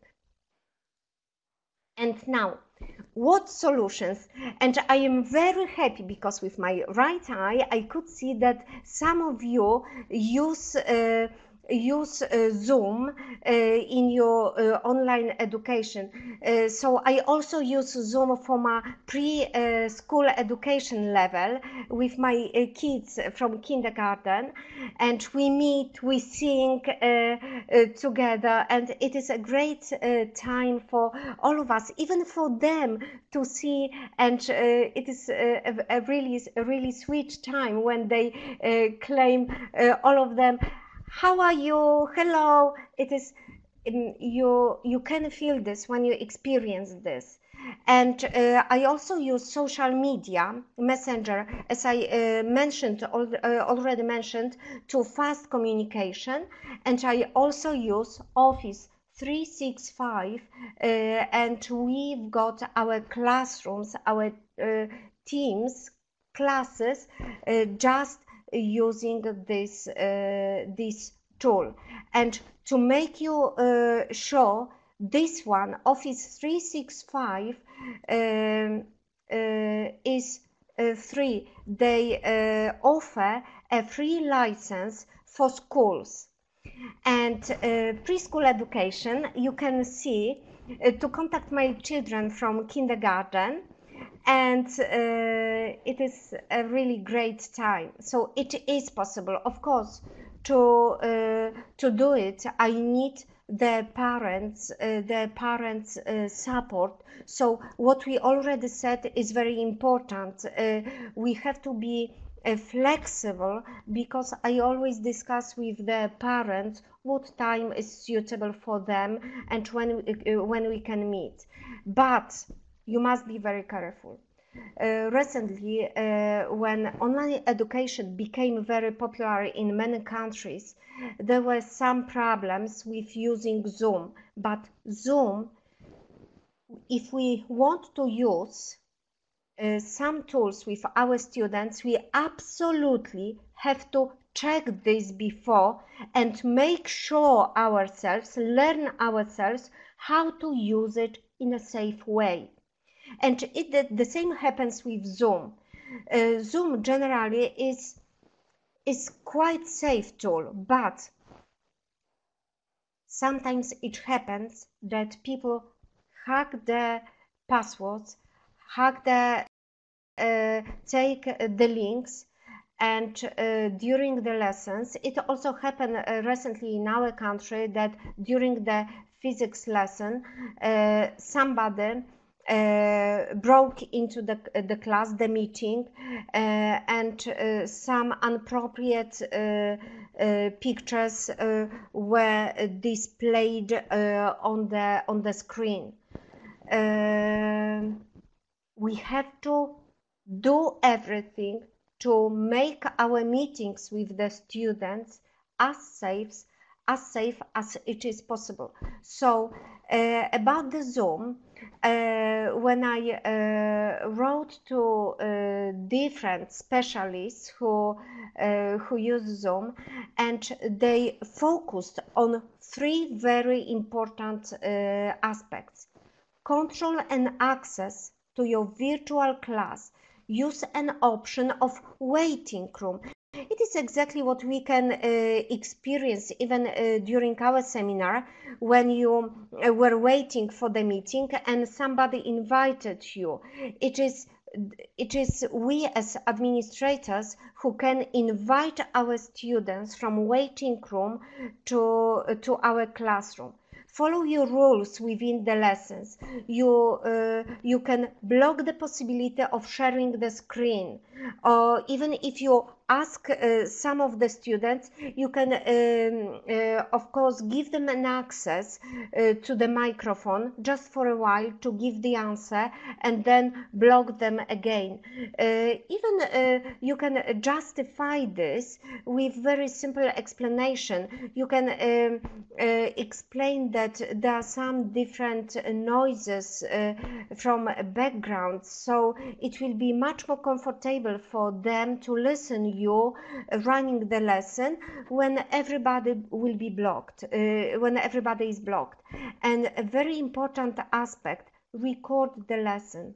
And now, what solutions? And I am very happy because with my right eye I could see that some of you use uh, use uh, Zoom uh, in your uh, online education. Uh, so I also use Zoom for my pre-school uh, education level with my uh, kids from kindergarten, and we meet, we sing uh, uh, together, and it is a great uh, time for all of us, even for them to see, and uh, it is a, a really a really sweet time when they uh, claim uh, all of them. How are you? Hello. It is um, you. You can feel this when you experience this. And uh, I also use social media, Messenger, as I uh, mentioned, al uh, already mentioned, to fast communication. And I also use Office three sixty-five, uh, and we've got our classrooms, our uh, teams, classes, uh, just using this uh, this tool. And to make you uh, sure, this one, Office three sixty-five, um, uh, is uh, free. They uh, offer a free license for schools. And uh, preschool education, you can see, uh, to contact my children from kindergarten, and uh, it is a really great time. So it is possible. Of course, to uh, to do it, I need the parents, uh, the parents' uh, support. So what we already said is very important. Uh, we have to be uh, flexible, because I always discuss with the parents what time is suitable for them and when we, uh, when we can meet. But you must be very careful. Uh, recently, uh, when online education became very popular in many countries, there were some problems with using Zoom. But Zoom, if we want to use uh, some tools with our students, we absolutely have to check this before and make sure ourselves, learn ourselves how to use it in a safe way. And it, the, the same happens with Zoom. Uh, Zoom generally is, is quite safe tool, but Sometimes it happens that people hack the passwords, hack the, uh, take the links, and uh, during the lessons, it also happened uh, recently in our country that during the physics lesson, uh, somebody uh, broke into the, the class, the meeting, uh, and uh, some inappropriate uh, uh, pictures uh, were displayed uh, on the on the screen. Uh, we have to do everything to make our meetings with the students as safe as safe as it is possible. So uh, about the Zoom, uh, when I uh, wrote to uh, different specialists who uh, who use Zoom, and they focused on three very important uh, aspects: control and access to your virtual class. Use an option of waiting room. It is exactly what we can uh, experience even uh, during our seminar, when you uh, were waiting for the meeting and somebody invited you. It is it is we as administrators who can invite our students from waiting room to to our classroom. Follow your rules within the lessons. You, uh, you can block the possibility of sharing the screen, or even if you ask uh, some of the students, you can, um, uh, of course, give them an access uh, to the microphone just for a while to give the answer, and then block them again. Uh, even uh, you can justify this with very simple explanation. You can um, uh, explain that there are some different noises uh, from background, so it will be much more comfortable for them to listen you running the lesson when everybody will be blocked, uh, when everybody is blocked. And a very important aspect: record the lesson.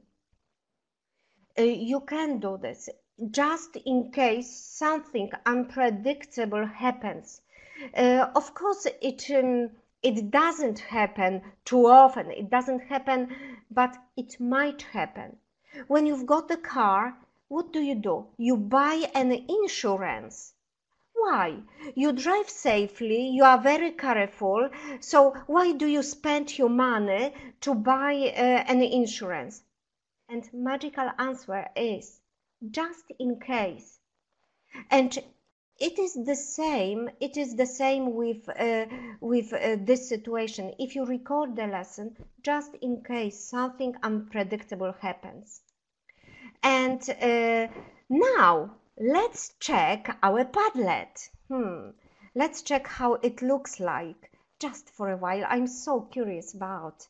Uh, you can do this just in case something unpredictable happens. Uh, of course, it um, it doesn't happen too often. It doesn't happen, but it might happen. When you've got the car, what do you do? You buy an insurance. Why? You drive safely, you are very careful, so why do you spend your money to buy uh, an insurance? And magical answer is just in case. And it is the same it is the same with uh, with uh, this situation. If you record the lesson, just in case something unpredictable happens. And uh, now let's check our Padlet. Hmm. Let's check how it looks like just for a while. I'm so curious about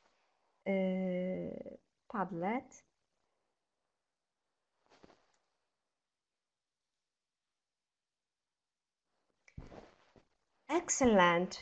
uh, Padlet. Excellent.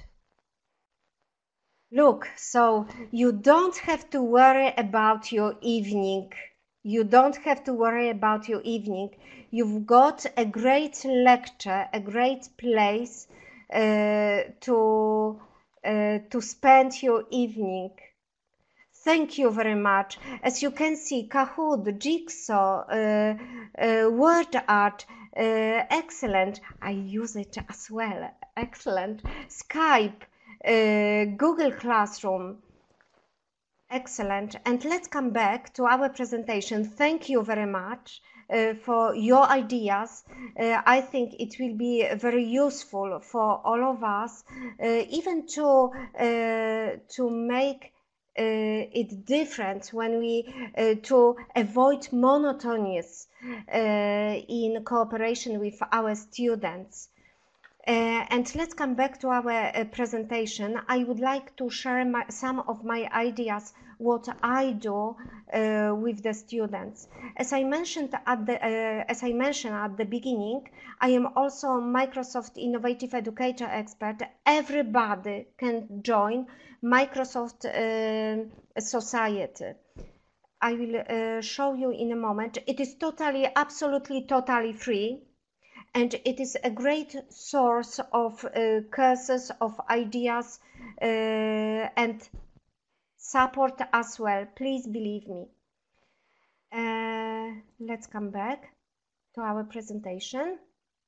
Look, so you don't have to worry about your evening. You don't have to worry about your evening. You've got a great lecture, a great place uh, to uh, to spend your evening. Thank you very much. As you can see, Kahoot, Jigsaw, uh, uh, word art, uh, excellent. I use it as well. Excellent. Skype, uh, Google Classroom. Excellent. And let's come back to our presentation. Thank you very much uh, for your ideas. Uh, I think it will be very useful for all of us, uh, even to uh, to make Uh, it different when we uh, to avoid monotonous uh, in cooperation with our students. Uh, and let's come back to our uh, presentation. I would like to share my, some of my ideas, what I do uh, with the students. As I mentioned at the uh, as I mentioned at the beginning, I am also a Microsoft Innovative Educator expert. Everybody can join Microsoft uh, Society. I will uh, show you in a moment. It is totally, absolutely, totally free. and it is a great source of uh, courses, of ideas, uh, and support as well. Please believe me. Uh, let's come back to our presentation.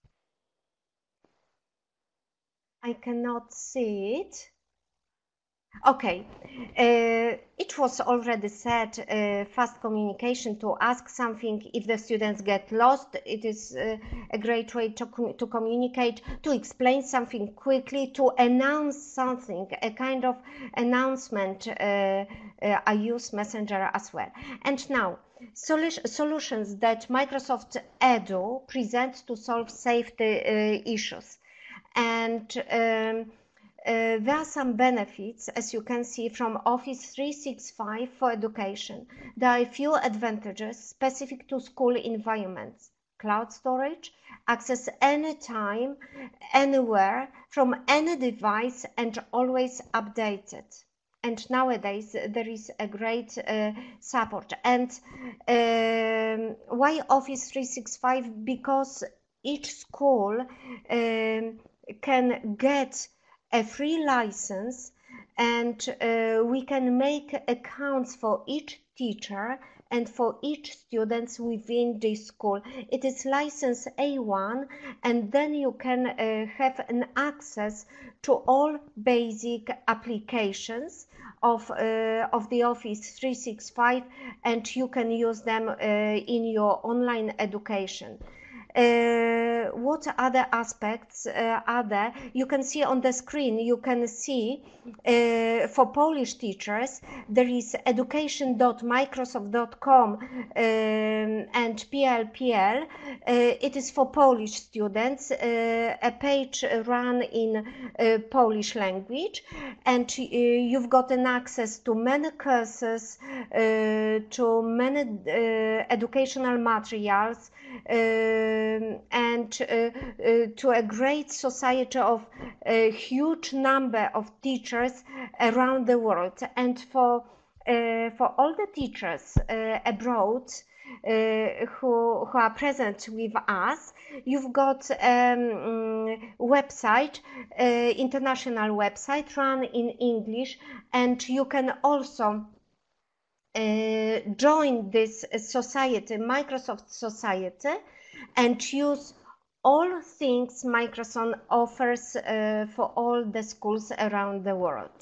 I cannot see it. Okay, uh, it was already said, uh, fast communication, to ask something if the students get lost. It is uh, a great way to, com to communicate, to explain something quickly, to announce something, a kind of announcement. Uh, uh, I use Messenger as well. And now, solu solutions that Microsoft Edu presents to solve safety uh, issues. And um, Uh, there are some benefits, as you can see, from Office three sixty-five for education. There are a few advantages specific to school environments. Cloud storage, access anytime, anywhere, from any device, and always updated. And nowadays there is a great uh, support. And um, why Office three sixty-five? Because each school um, can get a free license, and uh, we can make accounts for each teacher and for each student within this school. It is license A one, and then you can uh, have an access to all basic applications of, uh, of the Office three sixty-five, and you can use them uh, in your online education. Uh, what other aspects uh, are there? You can see on the screen, you can see uh, for Polish teachers, there is education dot microsoft dot com um, and P L P L. Uh, it is for Polish students, uh, a page run in uh, Polish language, and uh, you've gotten access to many courses, uh, to many uh, educational materials, uh, and uh, uh, to a great society of a huge number of teachers around the world. And for uh, for all the teachers uh, abroad uh, who, who are present with us, you've got a um, website, uh, international website run in English, and you can also uh, join this society, Microsoft Society, and use all things Microsoft offers uh, for all the schools around the world.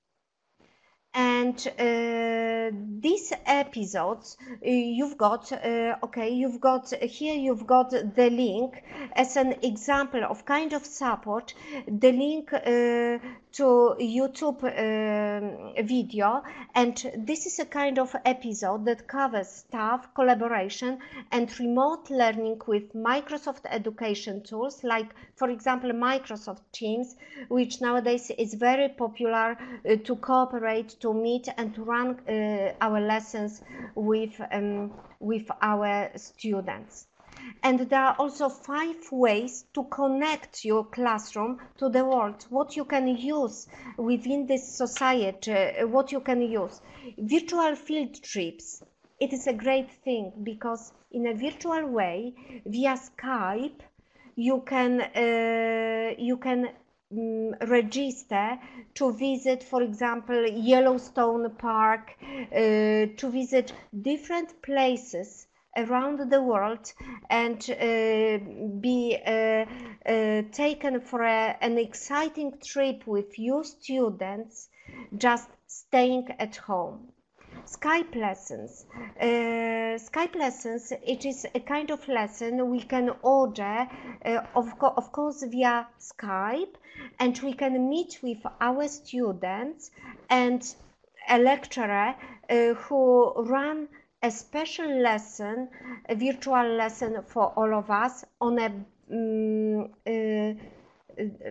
And uh, these episodes uh, you've got, uh, okay, you've got here, you've got the link as an example of kind of support, the link uh, to YouTube uh, video, and this is a kind of episode that covers staff collaboration and remote learning with Microsoft education tools, like, for example, Microsoft Teams, which nowadays is very popular uh, to cooperate, to meet and to run uh, our lessons with, um, with our students. And there are also five ways to connect your classroom to the world, what you can use within this society, uh, what you can use. Virtual field trips. It is a great thing because in a virtual way, via Skype, you can, uh, you can um, register to visit, for example, Yellowstone Park, uh, to visit different places around the world, and uh, be uh, uh, taken for a, an exciting trip with your students, just staying at home. Skype lessons. Uh, Skype lessons, it is a kind of lesson we can order, uh, of, co of course, via Skype, and we can meet with our students and a lecturer uh, who run a special lesson, a virtual lesson for all of us on a um, uh, uh,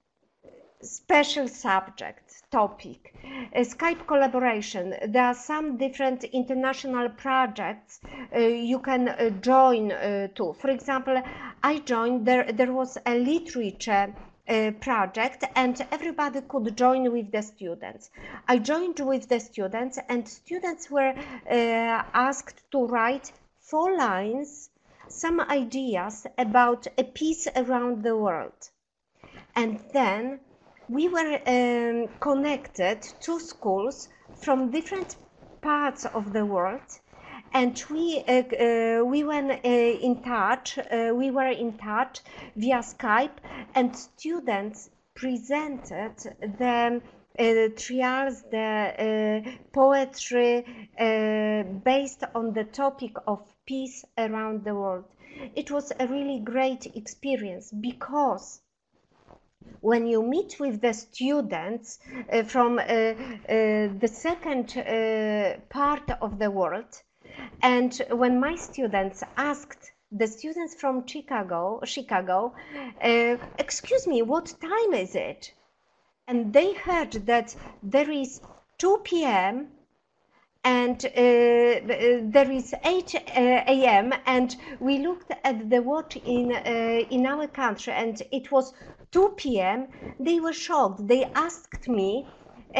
special subject, topic. Uh, Skype collaboration. There are some different international projects uh, you can uh, join uh, to. For example, I joined, there, there was a literature Uh, project, and everybody could join with the students. I joined with the students, and students were uh, asked to write four lines some ideas about a peace around the world. And then we were um, connected to schools from different parts of the world, and we uh, uh, we were uh, in touch. Uh, we were in touch via Skype, and students presented the uh, trials, the uh, poetry uh, based on the topic of peace around the world. It was a really great experience, because when you meet with the students uh, from uh, uh, the second uh, part of the world, and when my students asked the students from Chicago, Chicago, uh, excuse me, what time is it? And they heard that there is two p m and uh, there is eight a m and we looked at the watch in uh, in our country and it was two p m They were shocked. They asked me, uh,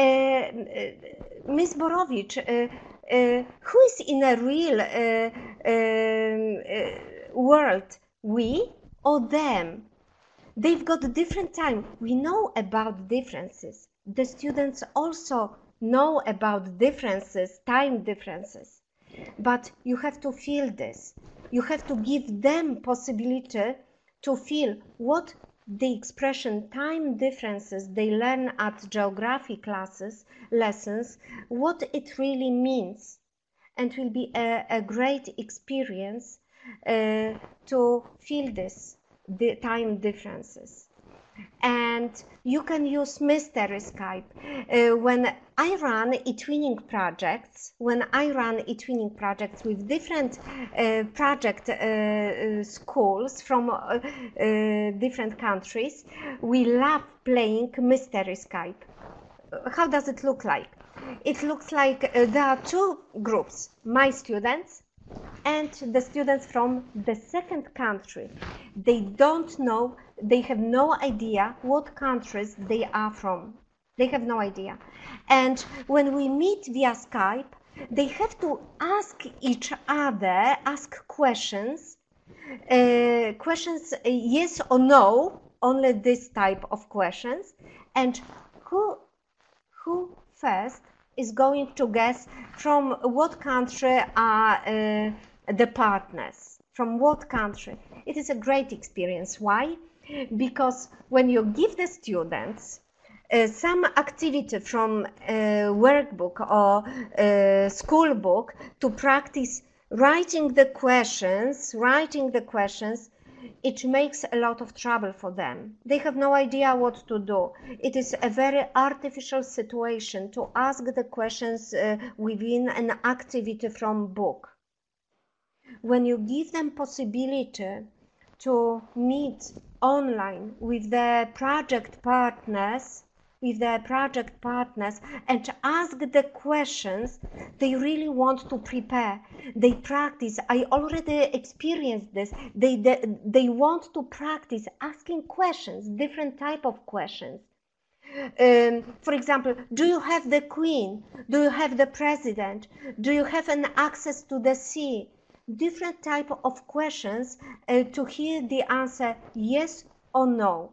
Miss Borowicz, uh, uh, who is in a real uh, um, uh, world, we or them? They've got different time. We know about differences. The students also know about differences, time differences. But you have to feel this. You have to give them possibility to feel what the expression time differences they learn at geography classes, lessons, what it really means. And will be a, a great experience uh, to feel this, the time differences. And you can use Mystery Skype. Uh, when I run eTwinning projects, when I run eTwinning projects with different uh, project uh, schools from uh, uh, different countries, we love playing Mystery Skype. How does it look like? It looks like uh, there are two groups, my students and the students from the second country. They don't know, they have no idea what countries they are from. They have no idea. And when we meet via Skype, they have to ask each other, ask questions, uh, questions uh, yes or no, only this type of questions. And who, who first is going to guess from what country are uh, the partners, from what country. It is a great experience. Why? Because when you give the students uh, some activity from a workbook or a school book to practice writing the questions, writing the questions, it makes a lot of trouble for them. They have no idea what to do. It is a very artificial situation to ask the questions uh, within an activity from book. When you give them possibility to meet online with their project partners, with their project partners and ask the questions they really want to prepare. They practice. I already experienced this. They, they, they want to practice asking questions, different type of questions. Um, for example, do you have the queen? Do you have the president? Do you have an access to the sea? Different type of questions uh, to hear the answer yes or no.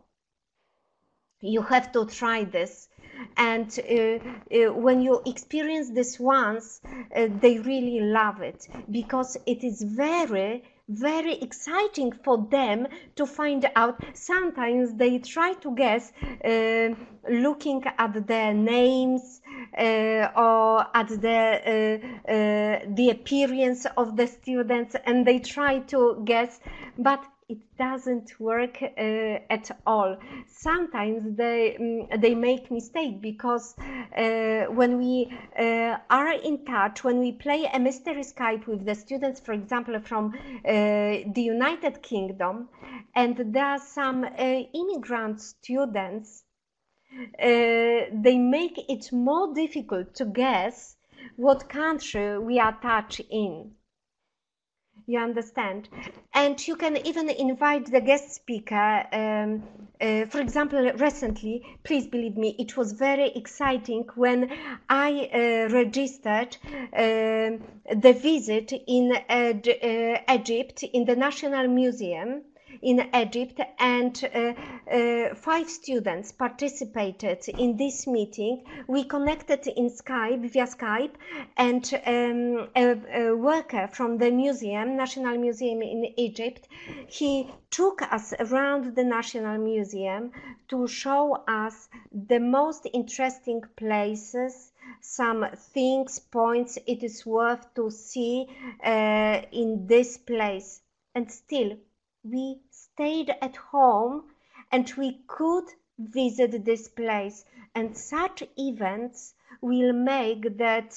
You have to try this, and uh, uh, when you experience this once, uh, they really love it, because it is very, very exciting for them to find out. Sometimes they try to guess uh, looking at their names uh, or at the, uh, uh, the appearance of the students, and they try to guess, but it doesn't work uh, at all. Sometimes they um, they make mistake, because uh, when we uh, are in touch, when we play a mystery Skype with the students, for example, from uh, the United Kingdom, and there are some uh, immigrant students, uh, they make it more difficult to guess what country we are touch in. You understand? And you can even invite the guest speaker. Um, uh, for example, recently, please believe me, it was very exciting when I uh, registered uh, the visit in uh, uh, Egypt, in the National Museum in Egypt, and uh, uh, five students participated in this meeting. We connected in Skype, via Skype, and um, a, a worker from the museum, National Museum in Egypt, he took us around the National Museum to show us the most interesting places, some things, points it is worth to see uh, in this place. And still, we stayed at home and we could visit this place. And such events will make that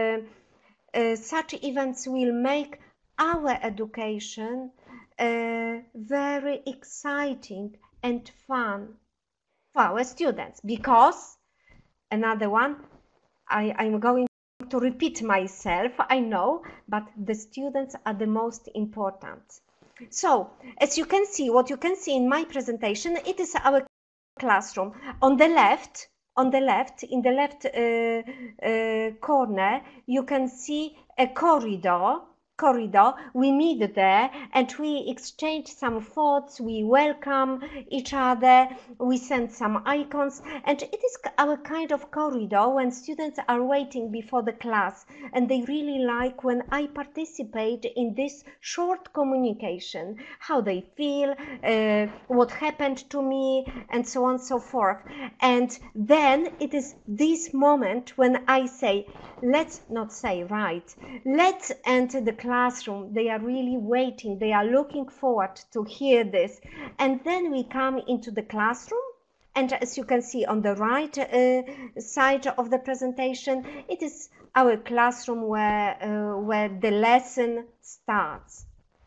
uh, uh, such events will make our education uh, very exciting and fun for our students. Because another one, I, I'm going to repeat myself, I know, but the students are the most important. So, as you can see, what you can see in my presentation, it is our classroom. On the left, on the left, in the left uh, uh, corner, you can see a corridor. corridor. We meet there and we exchange some thoughts, we welcome each other, we send some icons, and it is our kind of corridor when students are waiting before the class, and they really like when I participate in this short communication, how they feel, uh, what happened to me, and so on and so forth. And then it is this moment when I say, let's not say right, let's enter the classroom. They are really waiting, they are looking forward to hear this. And then we come into the classroom, and as you can see on the right uh, side of the presentation, it is our classroom where, uh, where the lesson starts.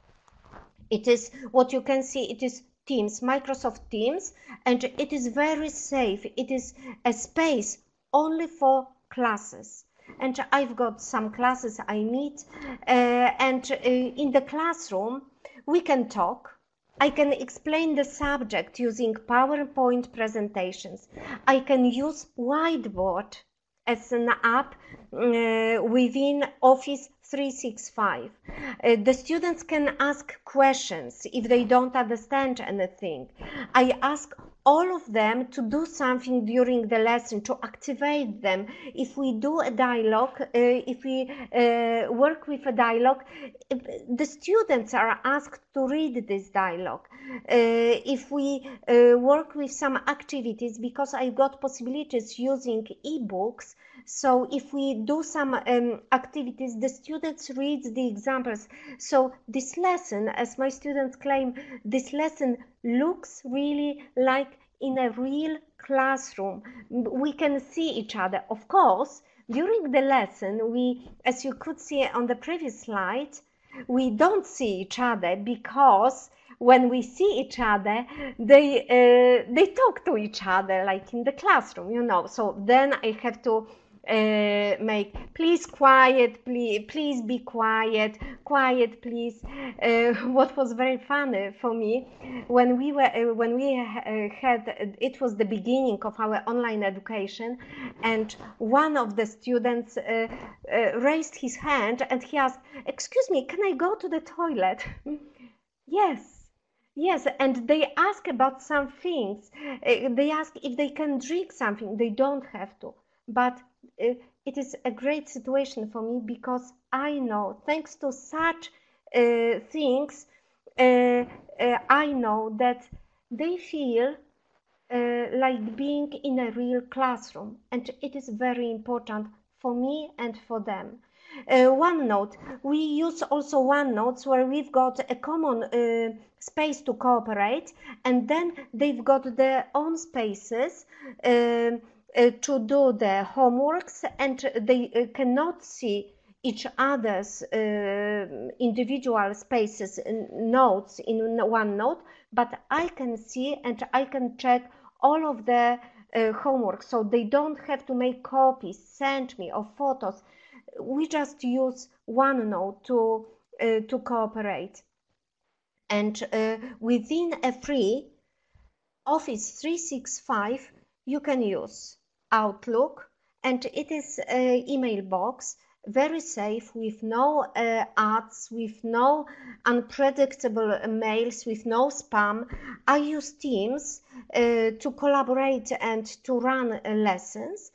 It is what you can see, it is Teams, Microsoft Teams, and it is very safe. It is a space only for classes. And I've got some classes I meet, uh, and uh, in the classroom we can talk. I can explain the subject using PowerPoint presentations. I can use Whiteboard as an app uh, within Office three sixty-five. Uh, the students can ask questions if they don't understand anything. I ask all of them to do something during the lesson, to activate them. If we do a dialogue, uh, if we uh, work with a dialogue, the students are asked to read this dialogue. Uh, if we uh, work with some activities, because I got possibilities using e-books, so if we do some um, activities, the students read the examples. So this lesson, as my students claim, this lesson looks really like in a real classroom. We can see each other. Of course, during the lesson, we, as you could see on the previous slide, we don't see each other, because when we see each other, they uh, they talk to each other like in the classroom, you know. So then I have to Uh, make please quiet, please please be quiet, quiet please. Uh, what was very funny for me, when we were uh, when we uh, had it was the beginning of our online education, and one of the students uh, uh, raised his hand and he asked, excuse me, can I go to the toilet? Yes. Yes, and they ask about some things. Uh, they ask if they can drink something. They don't have to, but uh, it is a great situation for me, because I know, thanks to such uh, things, uh, uh, I know that they feel uh, like being in a real classroom, and it is very important for me and for them. Uh, OneNote, we use also OneNotes, where we've got a common uh, space to cooperate, and then they've got their own spaces uh, uh, to do their homeworks, and they uh, cannot see each other's uh, individual spaces, notes in OneNote, but I can see and I can check all of their uh, homework, so they don't have to make copies, send me, or photos. We just use OneNote to uh, to cooperate. And uh, within a free Office three sixty-five, you can use Outlook, and it is an email box, very safe, with no uh, ads, with no unpredictable mails, with no spam. I use Teams uh, to collaborate and to run uh, lessons.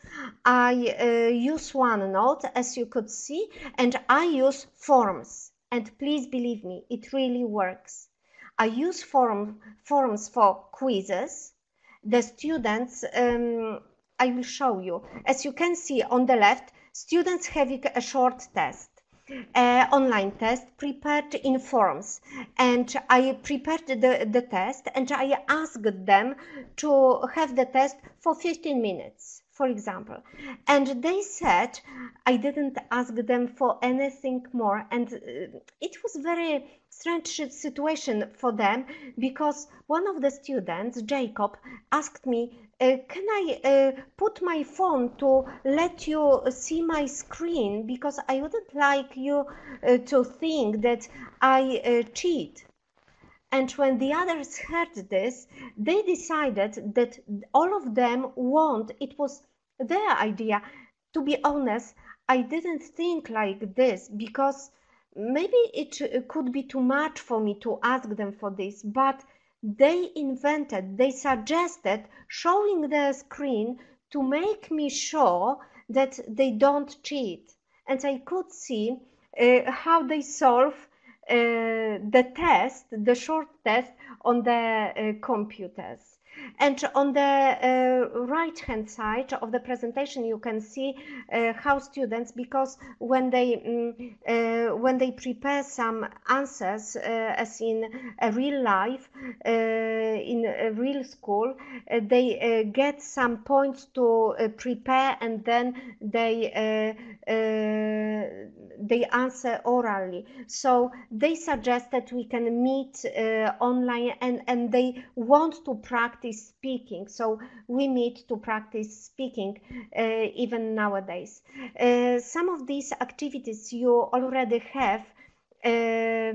I uh, use OneNote, as you could see, and I use Forms. And please believe me, it really works. I use forum, forums for quizzes. The students, um, I will show you. As you can see on the left, students having a short test, uh, online test prepared in forums. And I prepared the, the test and I asked them to have the test for fifteen minutes, for example. And they said I didn't ask them for anything more. And uh, it was very strange situation for them, because one of the students, Jacob, asked me, uh, can I uh, put my phone to let you see my screen, because I wouldn't like you uh, to think that I uh, cheat. And when the others heard this, they decided that all of them want, it was their idea. To be honest, I didn't think like this, because maybe it could be too much for me to ask them for this, but they invented, they suggested showing the screen to make me sure that they don't cheat. And I could see uh, how they solve uh, the test, the short test on the uh, computers. And on the uh, right hand side of the presentation you can see uh, how students, because when they um, uh, when they prepare some answers uh, as in a real life, uh, in a real school, uh, they uh, get some points to uh, prepare, and then they uh, uh, they answer orally. So they suggest that we can meet uh, online, and and they want to practice speaking, so we meet to practice speaking uh, even nowadays. Uh, some of these activities you already have uh,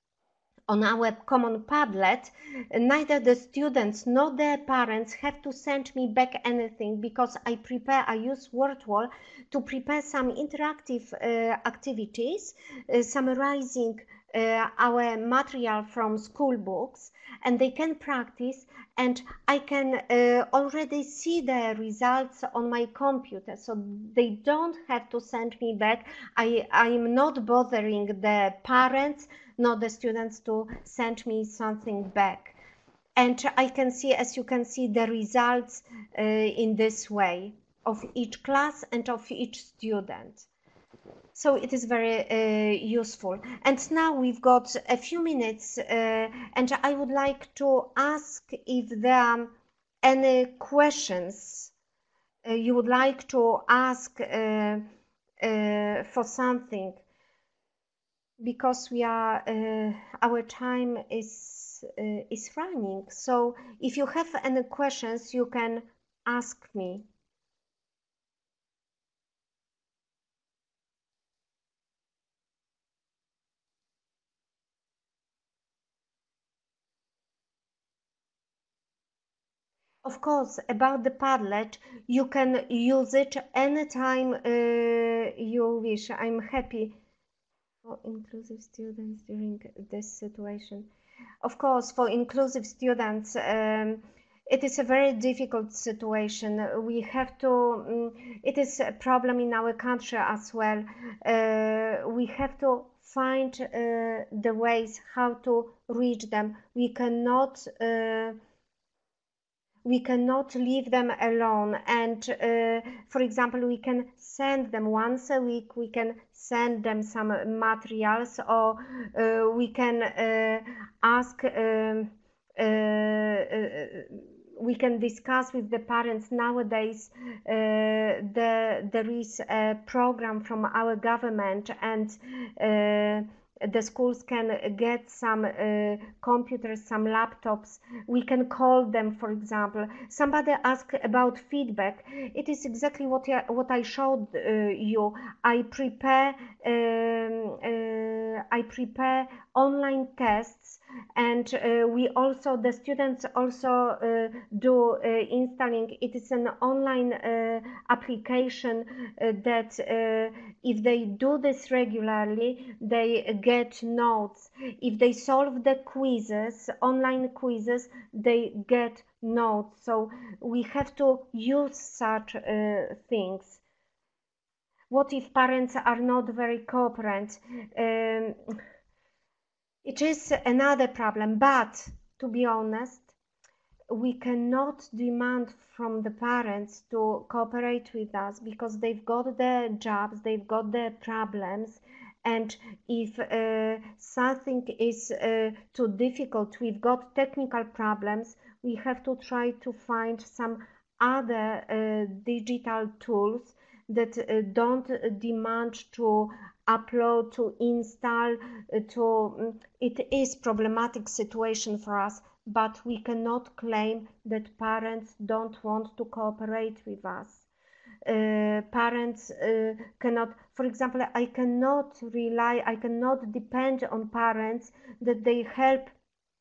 on our common Padlet. Neither the students nor their parents have to send me back anything, because I prepare, I use WordWall to prepare some interactive uh, activities, uh, summarizing uh, our material from school books, and they can practice, and I can uh, already see the results on my computer, so they don't have to send me back. I I'm not bothering the parents, not the students, to send me something back. And I can see, as you can see, the results uh, in this way of each class and of each student. So it is very uh, useful. And now we've got a few minutes uh, and I would like to ask if there are any questions uh, you would like to ask uh, uh, for something, because we are uh, our time is uh, is running. So if you have any questions, you can ask me. Of course, about the Padlet, you can use it anytime uh, you wish. I'm happy for inclusive students during this situation. Of course, for inclusive students, um, it is a very difficult situation. We have to, um, it is a problem in our country as well. Uh, we have to find uh, the ways how to reach them. We cannot uh, we cannot leave them alone, and uh, for example, we can send them once a week, we can send them some materials, or uh, we can uh, ask um, uh, uh, we can discuss with the parents. Nowadays uh, the, there is a program from our government, and uh, the schools can get some uh, computers, some laptops. We can call them, for example. Somebody asked about feedback. It is exactly what I, what I showed uh, you. I prepare um, uh, I prepare online tests, and uh, we also the students also uh, do uh, installing. It is an online uh, application uh, that uh, if they do this regularly, they get notes. If they solve the quizzes, online quizzes, they get notes. So we have to use such uh, things. What if parents are not very cooperant? Um, it is another problem, but to be honest, we cannot demand from the parents to cooperate with us because they've got their jobs, they've got their problems, and if uh, something is uh, too difficult, we've got technical problems, we have to try to find some other uh, digital tools that uh, don't demand to upload, to install, uh, to it is problematic situation for us, but we cannot claim that parents don't want to cooperate with us. Uh, parents uh, cannot, for example, I cannot rely, I cannot depend on parents that they help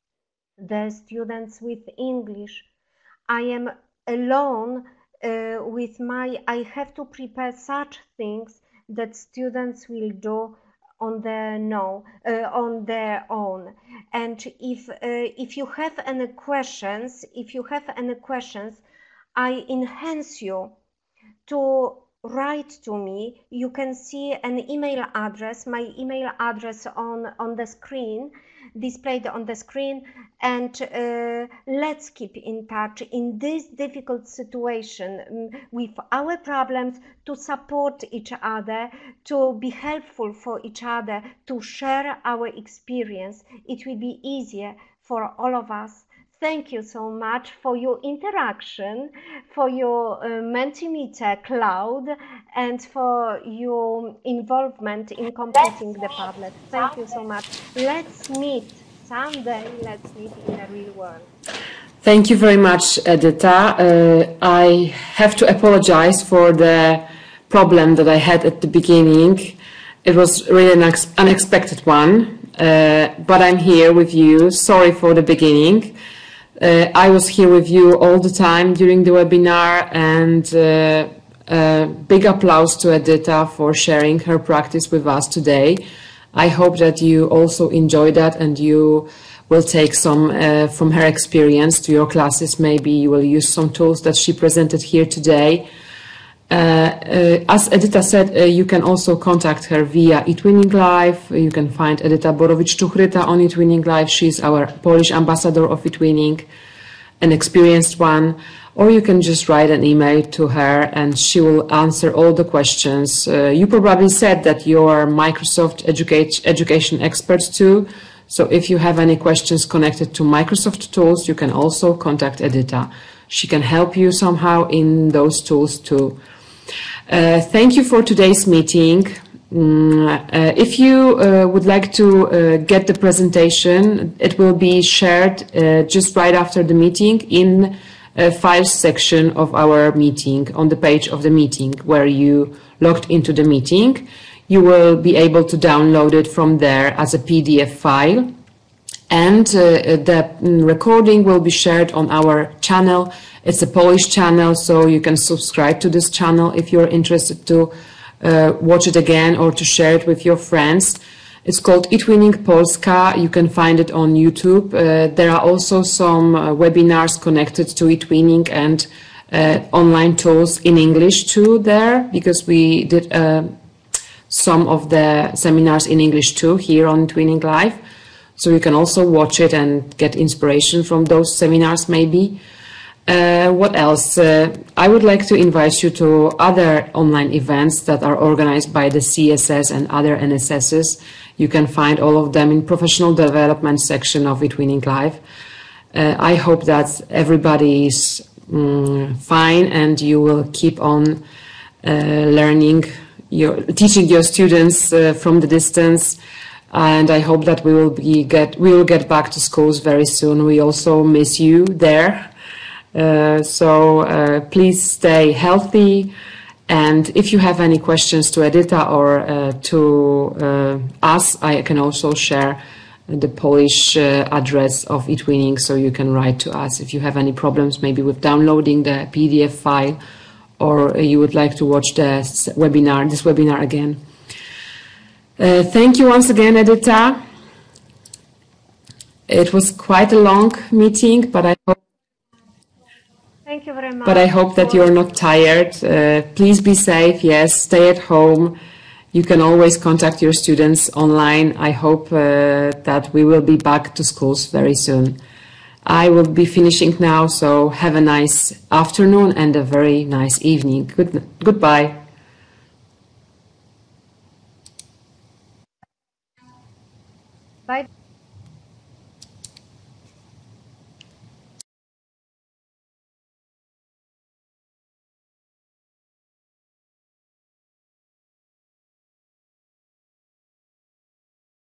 the students with English. I am alone uh, with my, I have to prepare such things that students will do on their no uh, on their own. And if uh, if you have any questions, if you have any questions, I enhance you to write to me. You can see an email address, my email address on on the screen, displayed on the screen, and uh, let's keep in touch in this difficult situation um, with our problems, to support each other, to be helpful for each other, to share our experience. It will be easier for all of us. Thank you so much for your interaction, for your uh, Mentimeter cloud, and for your involvement in completing the Padlet. Thank you so much. Let's meet someday. Let's meet in the real world. Thank you very much, Edyta. Uh, I have to apologize for the problem that I had at the beginning. It was really an unexpected one, uh, but I'm here with you. Sorry for the beginning. Uh, I was here with you all the time during the webinar, and uh, uh, big applause to Edyta for sharing her practice with us today. I hope that you also enjoy that and you will take some uh, from her experience to your classes. Maybe you will use some tools that she presented here today. Uh, uh, as Edyta said, uh, you can also contact her via eTwinning Live. You can find Edyta Borowicz-Czuchryta on eTwinning Live. She's our Polish ambassador of eTwinning, an experienced one. Or you can just write an email to her and she will answer all the questions. Uh, you probably said that you're Microsoft educate, education experts too. So if you have any questions connected to Microsoft tools, you can also contact Edyta. She can help you somehow in those tools too. Uh, thank you for today's meeting. Mm, uh, if you uh, would like to uh, get the presentation, it will be shared uh, just right after the meeting in a files section of our meeting, on the page of the meeting where you logged into the meeting. You will be able to download it from there as a P D F file. And uh, the recording will be shared on our channel. It's a Polish channel, so you can subscribe to this channel if you're interested to uh, watch it again or to share it with your friends. It's called eTwinning Polska. You can find it on YouTube. Uh, there are also some uh, webinars connected to eTwinning and uh, online tools in English too there, because we did uh, some of the seminars in English too here on eTwinning Live. So you can also watch it and get inspiration from those seminars maybe. Uh, what else? Uh, I would like to invite you to other online events that are organized by the C S S and other N S Ss. You can find all of them in professional development section of eTwinning Live. Uh, I hope that everybody is um, fine and you will keep on uh, learning, your, teaching your students uh, from the distance. and I hope that we will be get we will get back to schools very soon. We also miss you there. Uh, so uh, please stay healthy, and if you have any questions to Edyta or uh, to uh, us, I can also share the Polish uh, address of eTwinning, so you can write to us if you have any problems, maybe with downloading the P D F file, or you would like to watch the webinar, this webinar again. Uh, thank you once again, Edyta. It was quite a long meeting, but I hope Thank you very much. But I hope that you're not tired. Uh, please be safe. Yes, stay at home. You can always contact your students online. I hope uh, that we will be back to schools very soon. I will be finishing now, so have a nice afternoon and a very nice evening. Good, goodbye. Bye.